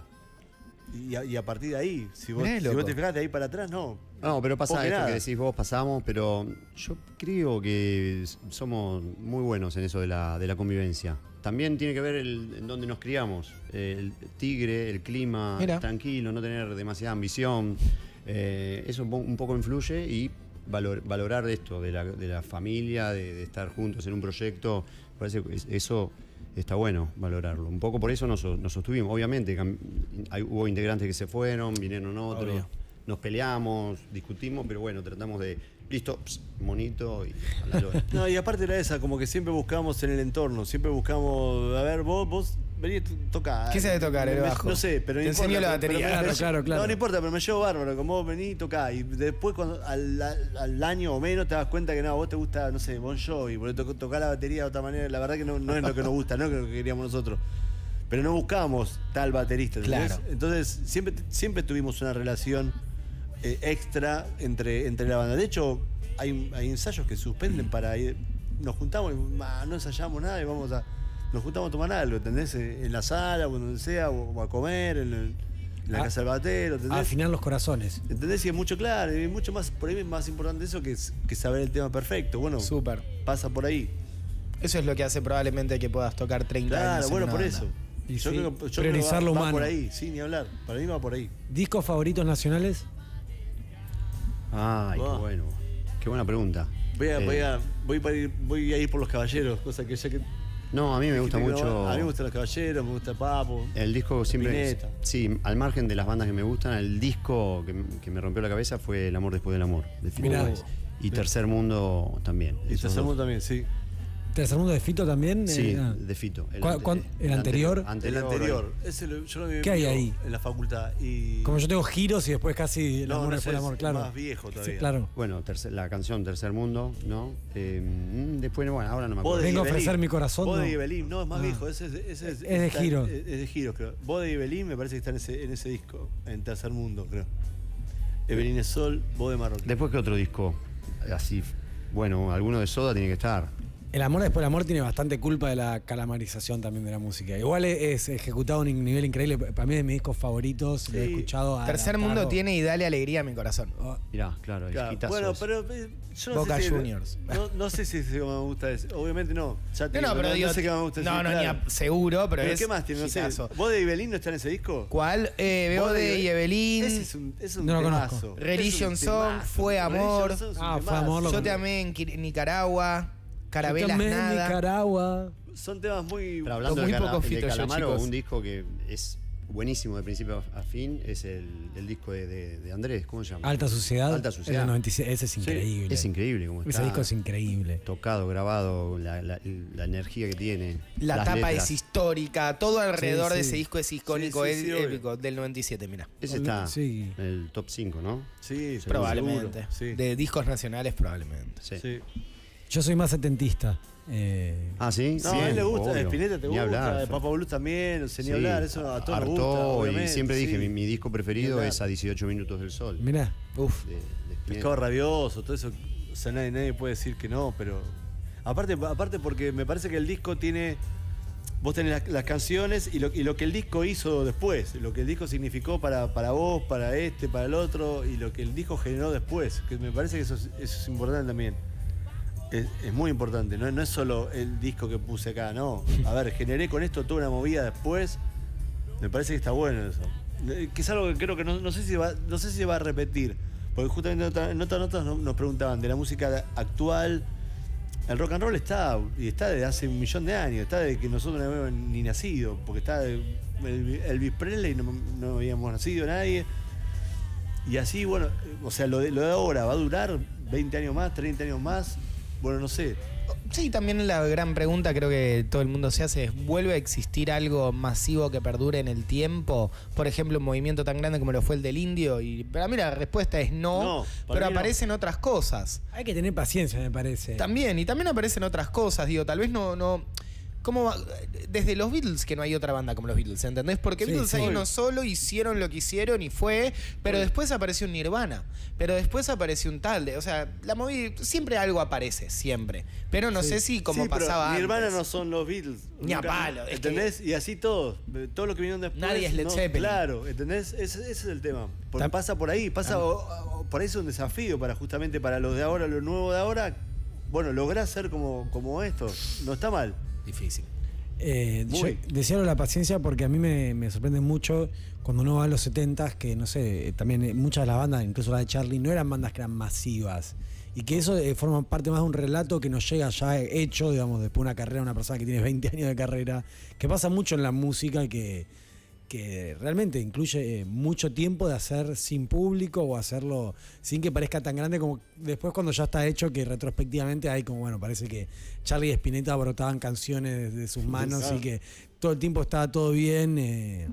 Y a partir de ahí, si vos, Mirá, si loco. vos te fijás de ahí para atrás, no. No, pero pasa Poco que esto nada. que decís vos, pasamos, pero yo creo que somos muy buenos en eso de la convivencia. También tiene que ver en dónde nos criamos. El tigre, el clima, Mira. tranquilo, no tener demasiada ambición. Eso un poco influye y valorar esto de la familia, de estar juntos en un proyecto. Parece que eso está bueno valorarlo. Un poco por eso nos sostuvimos. Obviamente hubo integrantes que se fueron, vinieron otros. Obvio. Nos peleamos, discutimos, pero bueno, tratamos de, listo, monito y a la lora. No, y aparte era esa, como que siempre buscamos en el entorno, siempre buscamos, a ver, vos vení, tocar. ¿Qué sabés tocar, el bajo? No sé, pero Te no importa. enseño la pero- batería. pero- Claro, claro. No, no importa, pero me llevo bárbaro, como vos vení y tocá. Y después cuando al año o menos te das cuenta que no, a vos te gusta, no sé, Bon Jovi, porque tocar la batería de otra manera, la verdad que no es lo que nos gusta, no es lo que queríamos nosotros. Pero no buscábamos tal baterista. ¿entendés? Claro. Entonces siempre tuvimos una relación extra entre la banda. De hecho, hay ensayos que suspenden para ir. Nos juntamos y no ensayamos nada y nos juntamos a tomar algo, ¿entendés? En la sala o donde sea, o a comer, en la casa del batero, A ¿entendés? afinar los corazones. ¿Entendés? Y es mucho claro, y mucho más, por ahí es más importante eso que saber el tema perfecto. Bueno, Súper. pasa por ahí. Eso es lo que hace probablemente que puedas tocar 30 años. Claro, en bueno, una por banda. eso. Y Yo sí, creo que priorizar lo va humano. por ahí, sí, ni hablar. Para mí va por ahí. ¿Discos favoritos nacionales? Ay, Ah. qué bueno. Qué buena pregunta. Voy a ir por los caballeros, cosa que ya que. No, a mí me gusta mucho. A mí me gustan los caballeros, me gusta Papo. El disco siempre. Spinetta. Sí, al margen de las bandas que me gustan, el disco que me rompió la cabeza fue El amor después del amor, de Fito Mirá. Páez. Y Tercer Mundo también. Y esos Tercer dos. Mundo también, sí. ¿Tercer Mundo de Fito también? Sí, Ah. de Fito. ¿El anterior? El anterior. Ese yo lo vi ¿Qué hay ahí? en la facultad. Y Como yo tengo giros y después casi el No, amor no después del sé, amor, es claro. más viejo todavía. Sí, claro. Bueno, la canción Tercer Mundo, ¿no? Después, bueno, ahora no me Vos acuerdo. de Vengo a Ibelín. ofrecer mi corazón, Vos no. de Ibelín, no, es más Ah. viejo. Ese Es de está- Giros. Es de Giros, creo. Vos de Ibelín me parece que está en ese disco, en Tercer Mundo, creo. Ibelín es Sol, vos de Marroquín. Después, ¿qué otro disco? Así, bueno, alguno de Soda tiene que estar. El amor después del amor tiene bastante culpa de la calamarización también de la música. Igual es ejecutado a un nivel increíble. Para mí es de mis discos favoritos. Lo he Sí. escuchado a Tercer Mundo tiene y dale alegría a mi corazón. Mirá, claro, Claro, hitazos. bueno, pero yo no Boca sé si, Juniors. No sé si ese que me gusta ese. Obviamente no. Ya te No, digo, pero digo, no sé qué me gusta ese, no, claro. ni seguro, pero es ¿Qué más tiene? No sé. hitazo. ¿Vos de Ibelín no está en ese disco? ¿Cuál? Bode y Evelyn. Ese es un No lo temazo. conozco. Religion Es un Song, temazo. Fue Amor. Religion Song es un Ah, Fue temazo. Amor, lo Yo te conozco. amé en Nicaragua. Carabelas También nada. Nicaragua. Son temas muy. Pero hablando muy de, poco de Fito yo, Calamaro, chicos. un disco que es buenísimo de principio a fin es el disco de Andrés, ¿cómo se llama? Alta Suciedad. Alta Suciedad. El 96, ese es increíble. Es increíble como está. Ese disco es increíble. Tocado, grabado, la energía que tiene. La las tapa letras. es histórica. Todo alrededor Sí, de sí. ese disco es icónico, Sí, es sí, obvio. épico. Del 97, mira. Ese está Sí. en el top 5, ¿no? Sí, Probablemente. seguro, sí. De discos nacionales, probablemente. Sí. Sí. Yo soy más setentista. Ah, ¿sí? No, a él le gusta, obvio. Spinetta te Ni gusta, hablar. Papa Blues también, no sé ni Sí, hablar, eso a todos nos gusta, hartó, obviamente. y siempre dije, sí. mi disco preferido Ni hablar. es A 18 Minutos del Sol. Mirá. Uf. de Spinetta. Pescado Rabioso, todo eso, o sea, nadie puede decir que no, pero... Aparte porque me parece que el disco tiene... Vos tenés las canciones y lo que el disco hizo después, lo que el disco significó para vos, para para el otro, y lo que el disco generó después, que me parece que eso es importante también. Es muy importante, no es solo el disco que puse acá, no. A ver, generé con esto toda una movida después, me parece que está bueno eso. Que es algo que creo que no sé si se va a repetir, porque justamente en otras notas nos preguntaban de la música actual. El rock and roll está desde hace 1.000.000 de años, está desde que nosotros no habíamos ni nacido, porque está Elvis Presley, no habíamos nacido nadie. Y así, bueno, o sea, lo de ahora va a durar 20 años más, 30 años más, bueno, no sé. Sí, también la gran pregunta creo que todo el mundo se hace es, ¿vuelve a existir algo masivo que perdure en el tiempo? Por ejemplo, un movimiento tan grande como lo fue el del indio. Y para mí la respuesta es no, pero aparecen otras cosas. Hay que tener paciencia, me parece. También aparecen otras cosas, digo, tal vez no... ¿Cómo desde los Beatles que no hay otra banda como los Beatles, ¿entendés? Porque Sí, Beatles sí. hay uno solo, hicieron lo que hicieron y fue, pero después apareció un Nirvana, pero después apareció un tal, o sea, la movida, siempre algo aparece, siempre, pero no sé si como Sí, pero pasaba antes. Nirvana no son los Beatles. Ni a Nunca, palo, es ¿entendés? Y así todo lo que vinieron después. Nadie es Led no, Zeppelin. Claro, ¿entendés? Ese es el tema. Porque pasa por ahí, por ahí es un desafío justamente para los de ahora, lo nuevo de ahora. Bueno, lograr ser como esto, no está mal. Difícil. Yo decía la paciencia porque a mí me sorprende mucho cuando uno va a los 70s, que no sé, también muchas de las bandas, incluso la de Charlie, no eran bandas que eran masivas. Y que eso forma parte más de un relato que nos llega ya hecho, digamos, después de una carrera, una persona que tiene 20 años de carrera, que pasa mucho en la música y que realmente incluye mucho tiempo de hacer sin público o hacerlo sin que parezca tan grande como después cuando ya está hecho, que retrospectivamente hay como, bueno, parece que Charlie y Spinetta brotaban canciones de sus manos y que todo el tiempo estaba todo bien.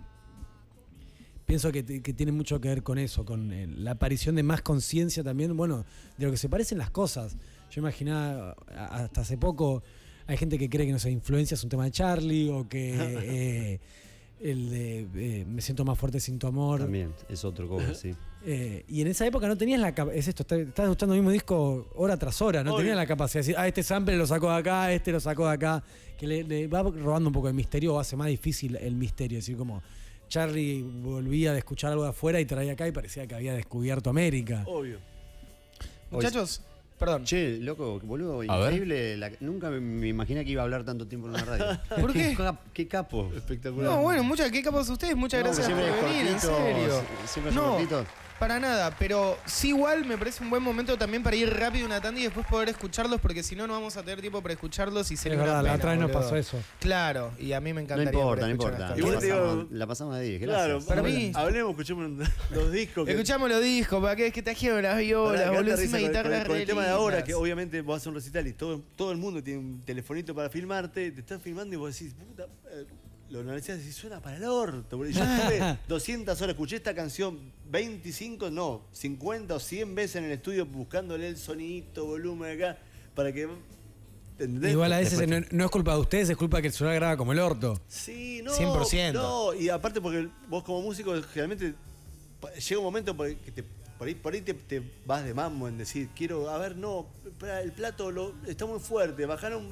Pienso que tiene mucho que ver con eso, con la aparición de más conciencia también, bueno, de lo que se parecen las cosas. Yo imaginaba, hasta hace poco, hay gente que cree que, no sé, influencia es un tema de Charlie o que... el de Me siento más fuerte sin tu amor. También, es otro cover, sí. Y en esa época no tenías la capacidad. Es esto, estás escuchando el mismo disco hora tras hora. No tenías la capacidad de decir, este sample lo sacó de acá, este lo sacó de acá. Que le va robando un poco de misterio o hace más difícil el misterio. Es decir, como Charlie volvía de escuchar algo de afuera y traía acá y parecía que había descubierto América. Obvio. Muchachos, perdón. Che, loco, boludo, A increíble. Nunca me imaginé que iba a hablar tanto tiempo en una radio. ¿Por qué? Qué capo. Espectacular. No, bueno, qué capaz ustedes, muchas No, gracias por siempre es venir, en cortito, serio. siempre son No, cortitos. para nada, pero sí igual me parece un buen momento también para ir rápido una tanda y después poder escucharlos, porque si no, no vamos a tener tiempo para escucharlos y Es sería verdad, una la pena, otra vez nos boludo. pasó eso. Claro, y a mí me No encantaría importa, poder no escuchar importa. las Igual canciones. te digo- La pasamos de 10, Claro, gracias. Para mí- hablemos, escuchemos los discos. Escuchamos los discos, para que trajeron las violas, boludo, encima guitarras con el re tema de ahora, lindas. que obviamente vos haces un recital y todo el mundo tiene un telefonito para filmarte, te están filmando y vos decís, puta, lo analizás y decís, suena para el orto. Boludo. Yo estuve 200 horas, escuché esta canción 25, no, 50 o 100 veces en el estudio buscándole el sonidito, volumen acá, para que... ¿entendés? Igual a veces Después- no es culpa de ustedes, es culpa que el celular graba como el orto. Sí, no. 100%. No, y aparte porque vos como músico generalmente llega un momento que por ahí te vas de mambo en decir, quiero, a ver, no, espera, el plato está muy fuerte, bajaron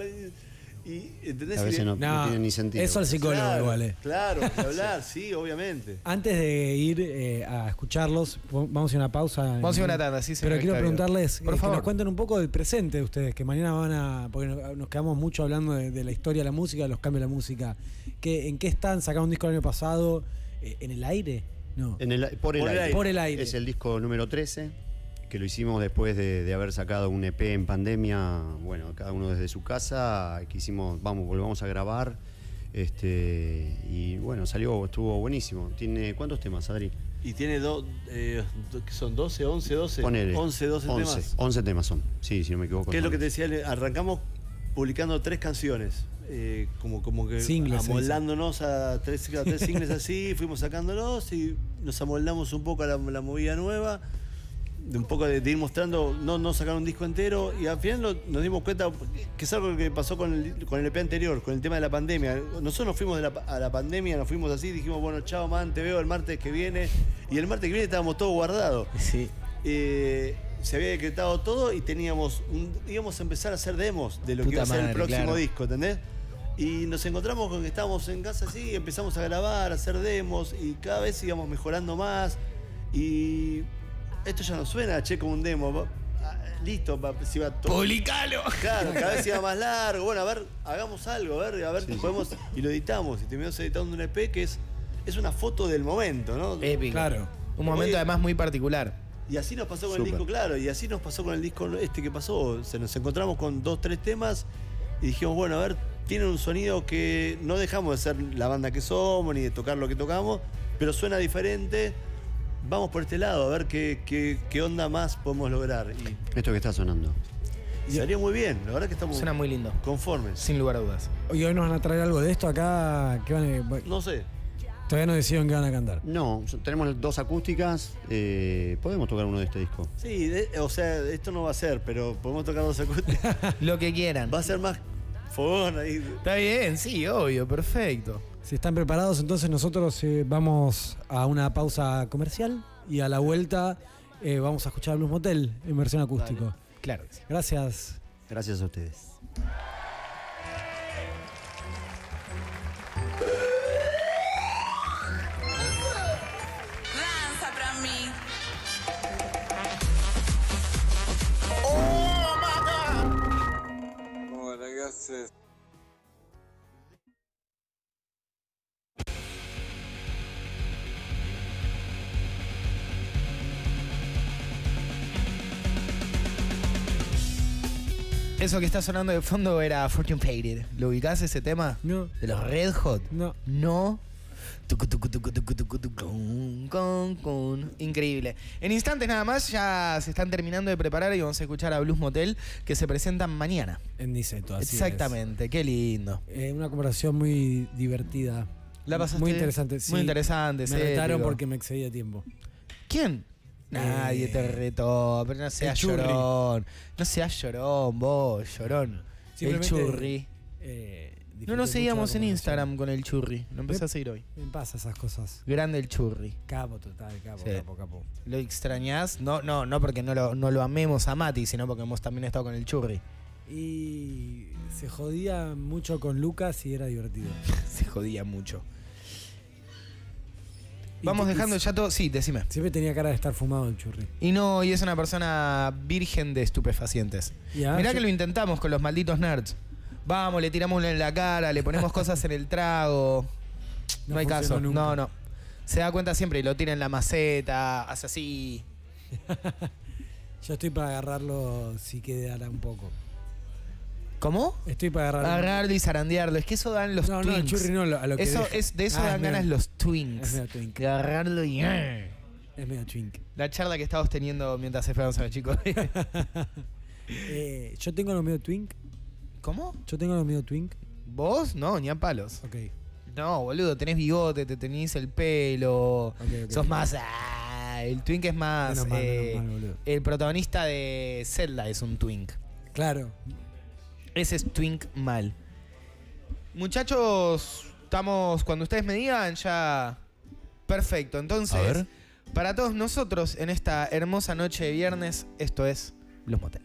y ¿entendés? A veces no tiene ni sentido. Eso al psicólogo Claro, igual. claro, de hablar, sí, obviamente. Antes de ir a escucharlos, vamos a ir a una pausa. Vamos a ir a una tanda, sí, Pero señor quiero Octavio. preguntarles Por que favor. nos cuenten un poco del presente de ustedes, que mañana van a... Porque nos quedamos mucho hablando de la historia de la música, de los cambios de la música. ¿En qué están? ¿Sacaron un disco el año pasado? ¿En el aire? No. Por el aire. Por el aire. Es el disco número 13, que lo hicimos después de haber sacado un EP en pandemia. Bueno, cada uno desde su casa, que hicimos, volvamos a grabar. Y bueno, estuvo buenísimo. ¿Tiene cuántos temas, Adri? Y tiene ¿qué son? 12, 11, 12. Ponele. 11, 12 temas. 11 temas son. Sí, si no me equivoco. ¿Qué es lo son. que te decía? Arrancamos publicando 3 canciones. Como que Singles, se amoldándonos a tres singles así, fuimos sacándolos y nos amoldamos un poco a la movida nueva. de un poco de ir mostrando, no sacar un disco entero, y al final nos dimos cuenta que es algo que pasó con el EP anterior, con el tema de la pandemia. Nosotros nos fuimos a la pandemia, nos fuimos así, dijimos, bueno, chao, man, te veo el martes que viene, y el martes que viene estábamos todos guardados. Sí. Se había decretado todo y íbamos a empezar a hacer demos de lo que iba a ser el próximo disco, ¿entendés? Y nos encontramos con que estábamos en casa así, y empezamos a grabar, a hacer demos, y cada vez íbamos mejorando más. Y esto ya no suena, che, como un demo. Listo, se iba todo. ¡Publicalo! Claro, cada vez iba más largo. Bueno, a ver, hagamos algo, a ver si podemos. Y lo editamos. Y terminamos editando un EP que es una foto del momento, ¿no? Épico. Claro. Un momento además muy particular. Y así nos pasó con el disco, claro. Y así nos pasó con el disco que pasó. Nos encontramos con 2, 3 temas y dijimos, bueno, a ver, tienen un sonido que no dejamos de ser la banda que somos ni de tocar lo que tocamos, pero suena diferente. Vamos por este lado, a ver qué onda más podemos lograr. Y Esto que está sonando. salió muy bien, la verdad que estamos Suena muy lindo. conformes. Sin lugar a dudas. ¿Y hoy nos van a traer algo de esto acá? ¿Qué van a- No sé. Todavía no decidieron qué van a cantar. No, tenemos 2 acústicas. Podemos tocar uno de este disco. Sí, o sea, esto no va a ser, pero podemos tocar 2 acústicas. Lo que quieran. Va a ser más fogón ahí. Está bien, sí, obvio, perfecto. Si están preparados, entonces nosotros vamos a una pausa comercial y a la vuelta vamos a escuchar Blues Motel en versión acústico. Claro que sí. Gracias. Gracias a ustedes. Lanza pra mí. Oh, ragazzi. Eso que está sonando de fondo era Fortune Faded. ¿Lo ubicás ese tema? No. De los Red Hot. No. No. Tucu, tucu, tucu, tucu, tucu, tucu, cun, cun, cun. Increíble. En instantes nada más ya se están terminando de preparar y vamos a escuchar a Blues Motel que se presentan mañana. En Niceto, así Exactamente, qué lindo. es. Una conversación muy divertida. ¿La pasaste? Muy interesante, sí. Muy interesante, Me retaron épico. porque me excedí de tiempo. ¿Quién? Nadie te retó, pero no seas churri. llorón. No seas llorón, vos, llorón. El Simplemente, churri. disfruté No nos mucho seguíamos la en conversación. Instagram con el churri. Lo empecé a seguir hoy. Me pasa esas cosas. Grande el churri. Capo total, capo, Sí. capo. ¿Lo extrañás? No porque no lo amemos a Mati, sino porque hemos también estado con el churri. Y se jodía mucho con Lucas y era divertido. Se jodía mucho. Y Vamos te- dejando y- ya todo. Sí, decime. Siempre tenía cara de estar fumado el churri. Y no, y es una persona virgen de estupefacientes. Ya, Mirá yo- que lo intentamos con los malditos nerds. Vamos, le tiramos en la cara, le ponemos cosas en el trago. No hay funcionó caso. nunca. No. Se da cuenta siempre y lo tira en la maceta, hace así. Yo estoy para agarrarlo si quedara un poco. ¿Cómo? Estoy para agarrarlo. Agarrarlo y zarandearlo. Es que eso dan los No, twinks. el churri no, a lo que Eso deja. es, de eso Ah, dan es ganas medio- los twinks. Es medio twink. De agarrarlo y... Es medio twink. La charla que estábamos teniendo mientras esperamos a los chicos. Yo tengo lo medio twink. ¿Cómo? Yo tengo lo medio twink. ¿Vos? No, ni a palos. Ok. No, boludo, tenés bigote, te tenés el pelo. Ok. Sos más... el twink es más... Menos mal, boludo. el protagonista de Zelda es un twink. Claro. Ese es twink mal. Muchachos, estamos... Cuando ustedes me digan, ya... Perfecto. Entonces, A ver. para todos nosotros, en esta hermosa noche de viernes, esto es Blues Motel.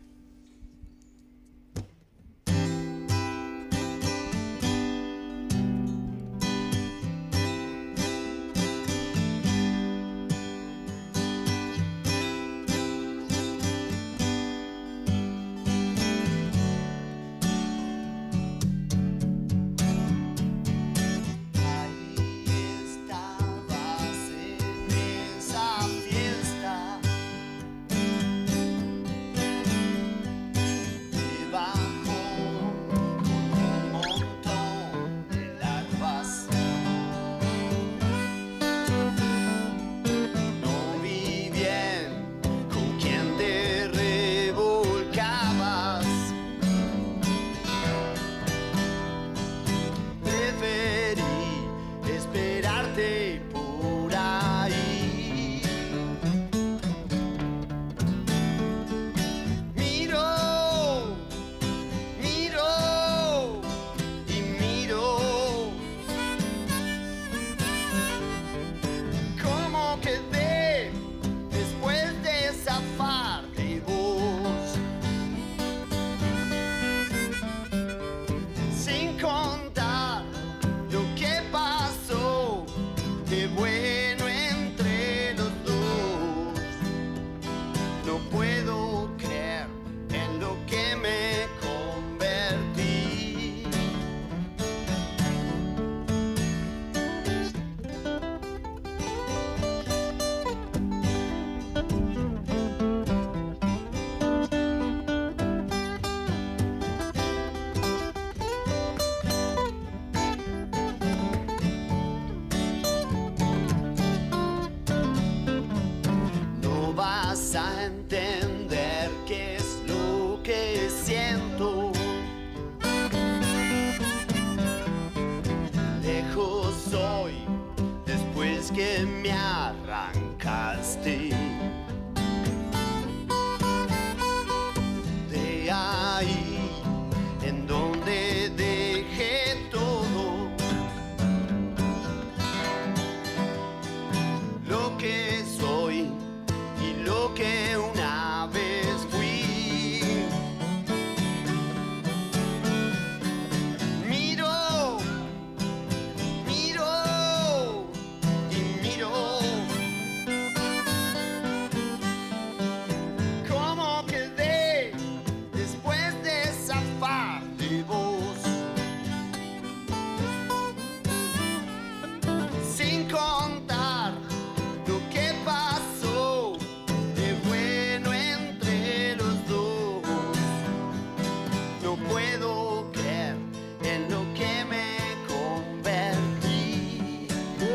Estabas en esa fiesta. que me convertí. No vas a entender qué es lo que siento. Lejos soy después que me arrancaste. De ahí en donde dejé todo lo que soy y lo que una vez fui. Miro, miro y miro cómo quedé después de zafar de vos. Sin contar lo que pasó de bueno entre los dos. No puedo creer en lo que me convertí.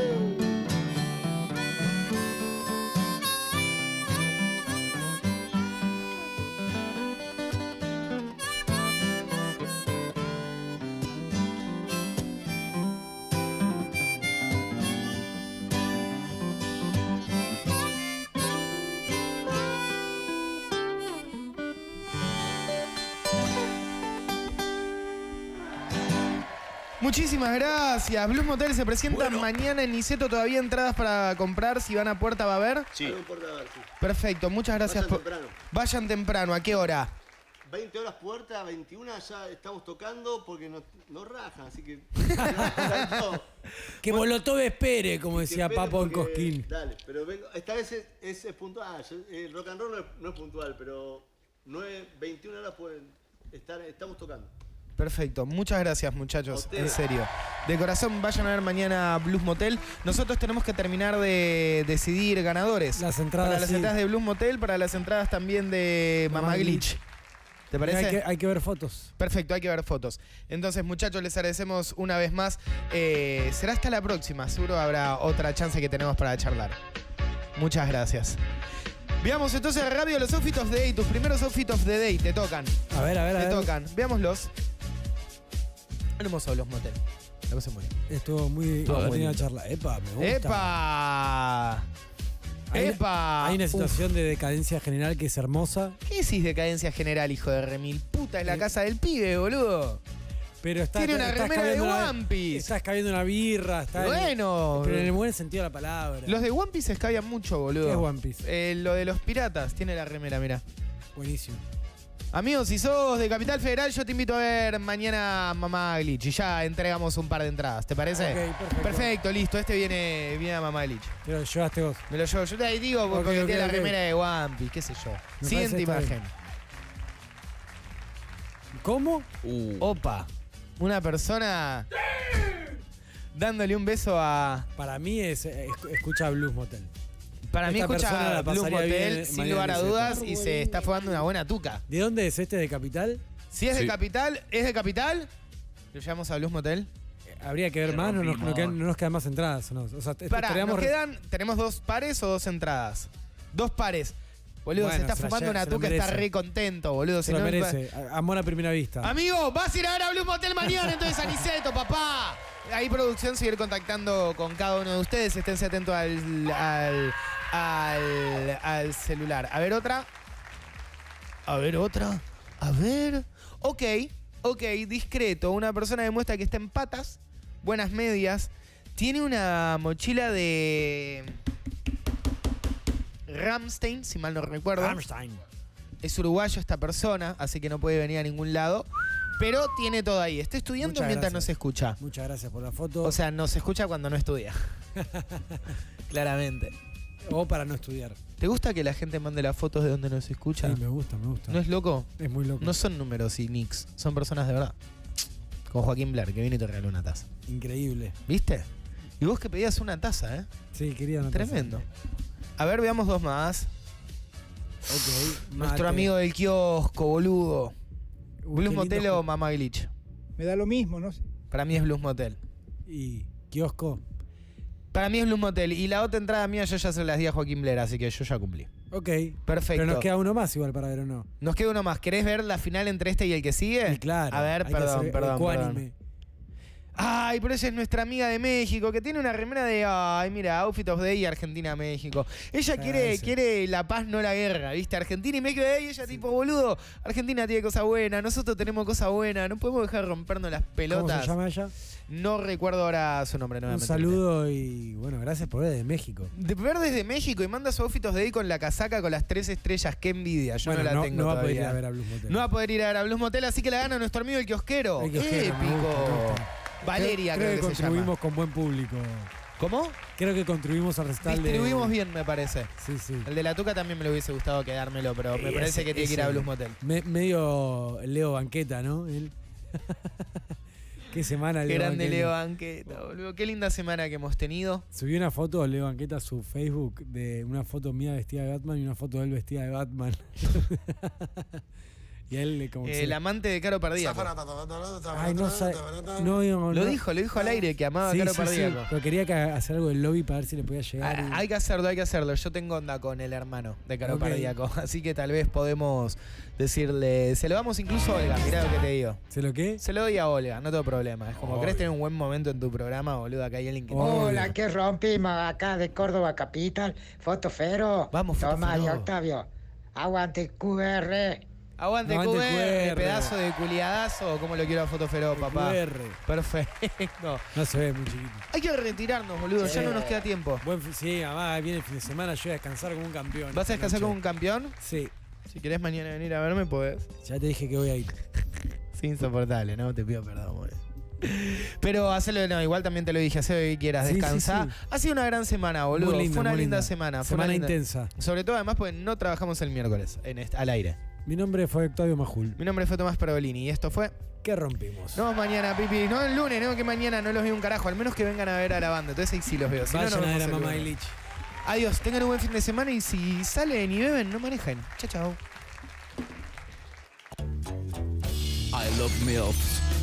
Muchísimas gracias. Blues Motel se presenta mañana en Niceto. Todavía entradas para comprar. Si van a puerta va a haber. Sí. Perfecto, muchas gracias. Vayan temprano. Vayan temprano. ¿A qué hora? 20 horas puerta, 21 ya estamos tocando porque nos rajan, así que... Que Molotov espere, como decía esperen Papo en porque- Cosquín. Dale, pero vengo, esta vez es puntual. El rock and roll no es puntual, pero 21 horas pueden estar, estamos tocando. Perfecto, muchas gracias muchachos, A ustedes. en serio. De corazón, vayan a ver mañana Blues Motel. Nosotros tenemos que terminar de decidir ganadores. Las entradas, Para las sí. entradas de Blues Motel, para las entradas también de Mamá Glitch. ¿Te parece? Hay que ver fotos. Perfecto, hay que ver fotos. Entonces, muchachos, les agradecemos una vez más. Será hasta la próxima. Seguro habrá otra chance que tenemos para charlar. Muchas gracias. Veamos entonces rápido los outfits of the day. Tus primeros outfits of the day te tocan. A ver, Te tocan. Veámoslos. Hermoso Blues Motel. La cosa muy bien. Estuvo muy Todo buena lindo. charla. Epa, me gusta. ¡Epa! ¡Epa! Hay una Uf. situación de decadencia general que es hermosa, ¿Qué decís decadencia general, hijo de remil? Puta, es la casa del pibe, boludo. pero está Tiene una está remera de escabeando One Piece. Está escabeando una birra, está Bueno. pero en el buen sentido de la palabra. Los de One Piece escabian mucho, boludo. ¿Qué es One Piece? Lo de los piratas. Tiene la remera, mira. Buenísimo. Amigos, si sos de Capital Federal, yo te invito a ver mañana Mamá Glitch. Y ya entregamos un par de entradas, ¿te parece? Ok, perfecto. Perfecto, listo. Este viene a Mamá Glitch. Te lo llevaste vos. Me lo llevo. Yo te ahí digo porque Ok, tiene la ok. remera de One Piece, qué sé yo. Me Siguiente parece está imagen. ¿Cómo? Opa. Una persona dándole un beso a... Para mí es escucha Blues Motel. Para mí Esta persona escucha la Blues pasaría Motel bien sin mañana lugar a en dudas Niceto. y se está fugando una buena tuca. ¿De dónde es este? ¿De Capital? Si es de Sí. Capital, ¿es de Capital? ¿Lo llevamos a Blues Motel? Habría que ver más, no nos quedan más entradas. ¿No? O sea, Pará, estaríamos nos quedan, tenemos 2 pares o 2 entradas. 2 pares. Boludo, Bueno, se está se la fumando lleva- una se lo tuca, está merece. re contento, boludo. se lo merece. Amor a primera vista. Amigo, vas a ir a ver a Blues Motel mañana entonces a Niceto, papá. Ahí producción seguir contactando con cada uno de ustedes. Esténse atentos al celular. A ver otra. A ver otra. A ver. Ok, discreto. Una persona demuestra que está en patas, buenas medias. Tiene una mochila de Rammstein, si mal no recuerdo. Rammstein. Es uruguayo esta persona, así que no puede venir a ningún lado. Pero tiene todo ahí. Está estudiando Muchas mientras no gracias. se escucha. Muchas gracias por la foto. O sea, no se escucha cuando no estudia. Claramente. O para no estudiar. ¿Te gusta que la gente mande las fotos de donde nos escucha? Sí, me gusta. ¿No es loco? Es muy loco. No son números y nicks, son personas de verdad. Con Joaquín Blair, que vino y te regaló una taza. Increíble. ¿Viste? Y vos que pedías una taza, ¿eh? Sí, quería una Tremendo. taza. A ver, veamos dos más. Ok. Nuestro mate. amigo del kiosco, boludo. Uy, ¿Blues qué Motel lindo o Mama Glitch? Me da lo mismo, ¿no? Para mí es Blues Motel. Y kiosco. Para mí es Blues Motel. Y la otra entrada mía yo ya se las di a Joaquín Blair, así que yo ya cumplí. Ok. Perfecto. Pero nos queda uno más igual para ver o no. Nos queda uno más. ¿Querés ver la final entre este y el que sigue? Y claro. A ver, hay que perdón. ser perdón. ecuánime. Ay, pero ella es nuestra amiga de México, que tiene una remera de, ay, mira, Outfit of the Day Argentina-México. Ella quiere la paz, no la guerra, ¿viste? Argentina y México, y ella tipo, boludo, Argentina tiene cosas buenas, nosotros tenemos cosas buenas, no podemos dejar de rompernos las pelotas. ¿Cómo se llama ella? No recuerdo ahora su nombre, Un nuevamente. saludo y bueno, gracias por ver de México. De ver desde México y manda su Outfit of the Day con la casaca con las 3 estrellas, qué envidia, yo Bueno, no la tengo no va a poder todavía. ir a ver a Blues Motel. No va a poder ir a ver a Blues Motel, así que la gana nuestro amigo el kiosquero. El kiosquero, me Épico. gusta, me gusta. Valeria, creo que se contribuimos llama. con buen público. ¿Cómo? Creo que contribuimos al recital de... Distribuimos bien, me parece. Sí, sí. El de la Tuca también me lo hubiese gustado quedármelo, pero me parece que tiene que ir a Blues Motel. Medio Leo Banqueta, ¿no? Él. Qué semana, Qué Leo grande Banqueta. Leo Banqueta, boludo. Qué linda semana que hemos tenido. Subí una foto de Leo Banqueta a su Facebook de una foto mía vestida de Batman y una foto de él vestida de Batman. Y a él como que El amante de Caro Pardíaco. Ay, no, Lo dijo al aire que amaba a Sí, Caro sí, Pardíaco. sí. Pero quería hacer algo del lobby para ver si le podía llegar. y- Hay que hacerlo. Yo tengo onda con el hermano de Caro Ok. Pardíaco. Así que tal vez podemos decirle. Se lo damos incluso a Olga, mirá lo que te digo. ¿Se lo qué? Se lo doy a Olga, no tengo problema. Es como Obvio. querés tener un buen momento en tu programa, boludo. Acá hay alguien que. Obvio. Hola, que rompimos acá de Córdoba Capital. Fotofero. Vamos, Toma, Fotofero. y Octavio. Aguante QR. Aguante Aguante QR, QR. pedazo de culiadazo. ¿Cómo lo quiero a Fotofero, papá? QR. Perfecto. No se ve muy chiquito. Hay que retirarnos, boludo. Ya no nos queda tiempo. Sí, además viene el fin de semana, yo voy a descansar como un campeón. ¿Vas a descansar como un campeón? Sí, Si querés mañana venir a verme, podés. ya te dije que voy a ir. Sí, insoportable, ¿no? Te pido perdón, boludo. Pero hacelo, no, igual también te lo dije, hacelo lo que quieras, Sí, descansá. sí, sí. Ha sido una gran semana, boludo. Muy linda, Fue una muy linda linda. semana. Semana intensa. Sobre todo, además, porque no trabajamos el miércoles al aire. Mi nombre fue Octavio Majul. Mi nombre fue Tomás Pergolini y esto fue. ¿Qué rompimos? Nos vemos mañana, Pipi. No el lunes, no que mañana no los veo un carajo. Al menos que vengan a ver a la banda. Entonces ahí sí los veo. Si no, Vayan nos a ver vemos a el Mamá lunes. Illich. Adiós, tengan un buen fin de semana y si salen y beben, no manejen. Chao, chao. I love MILFs.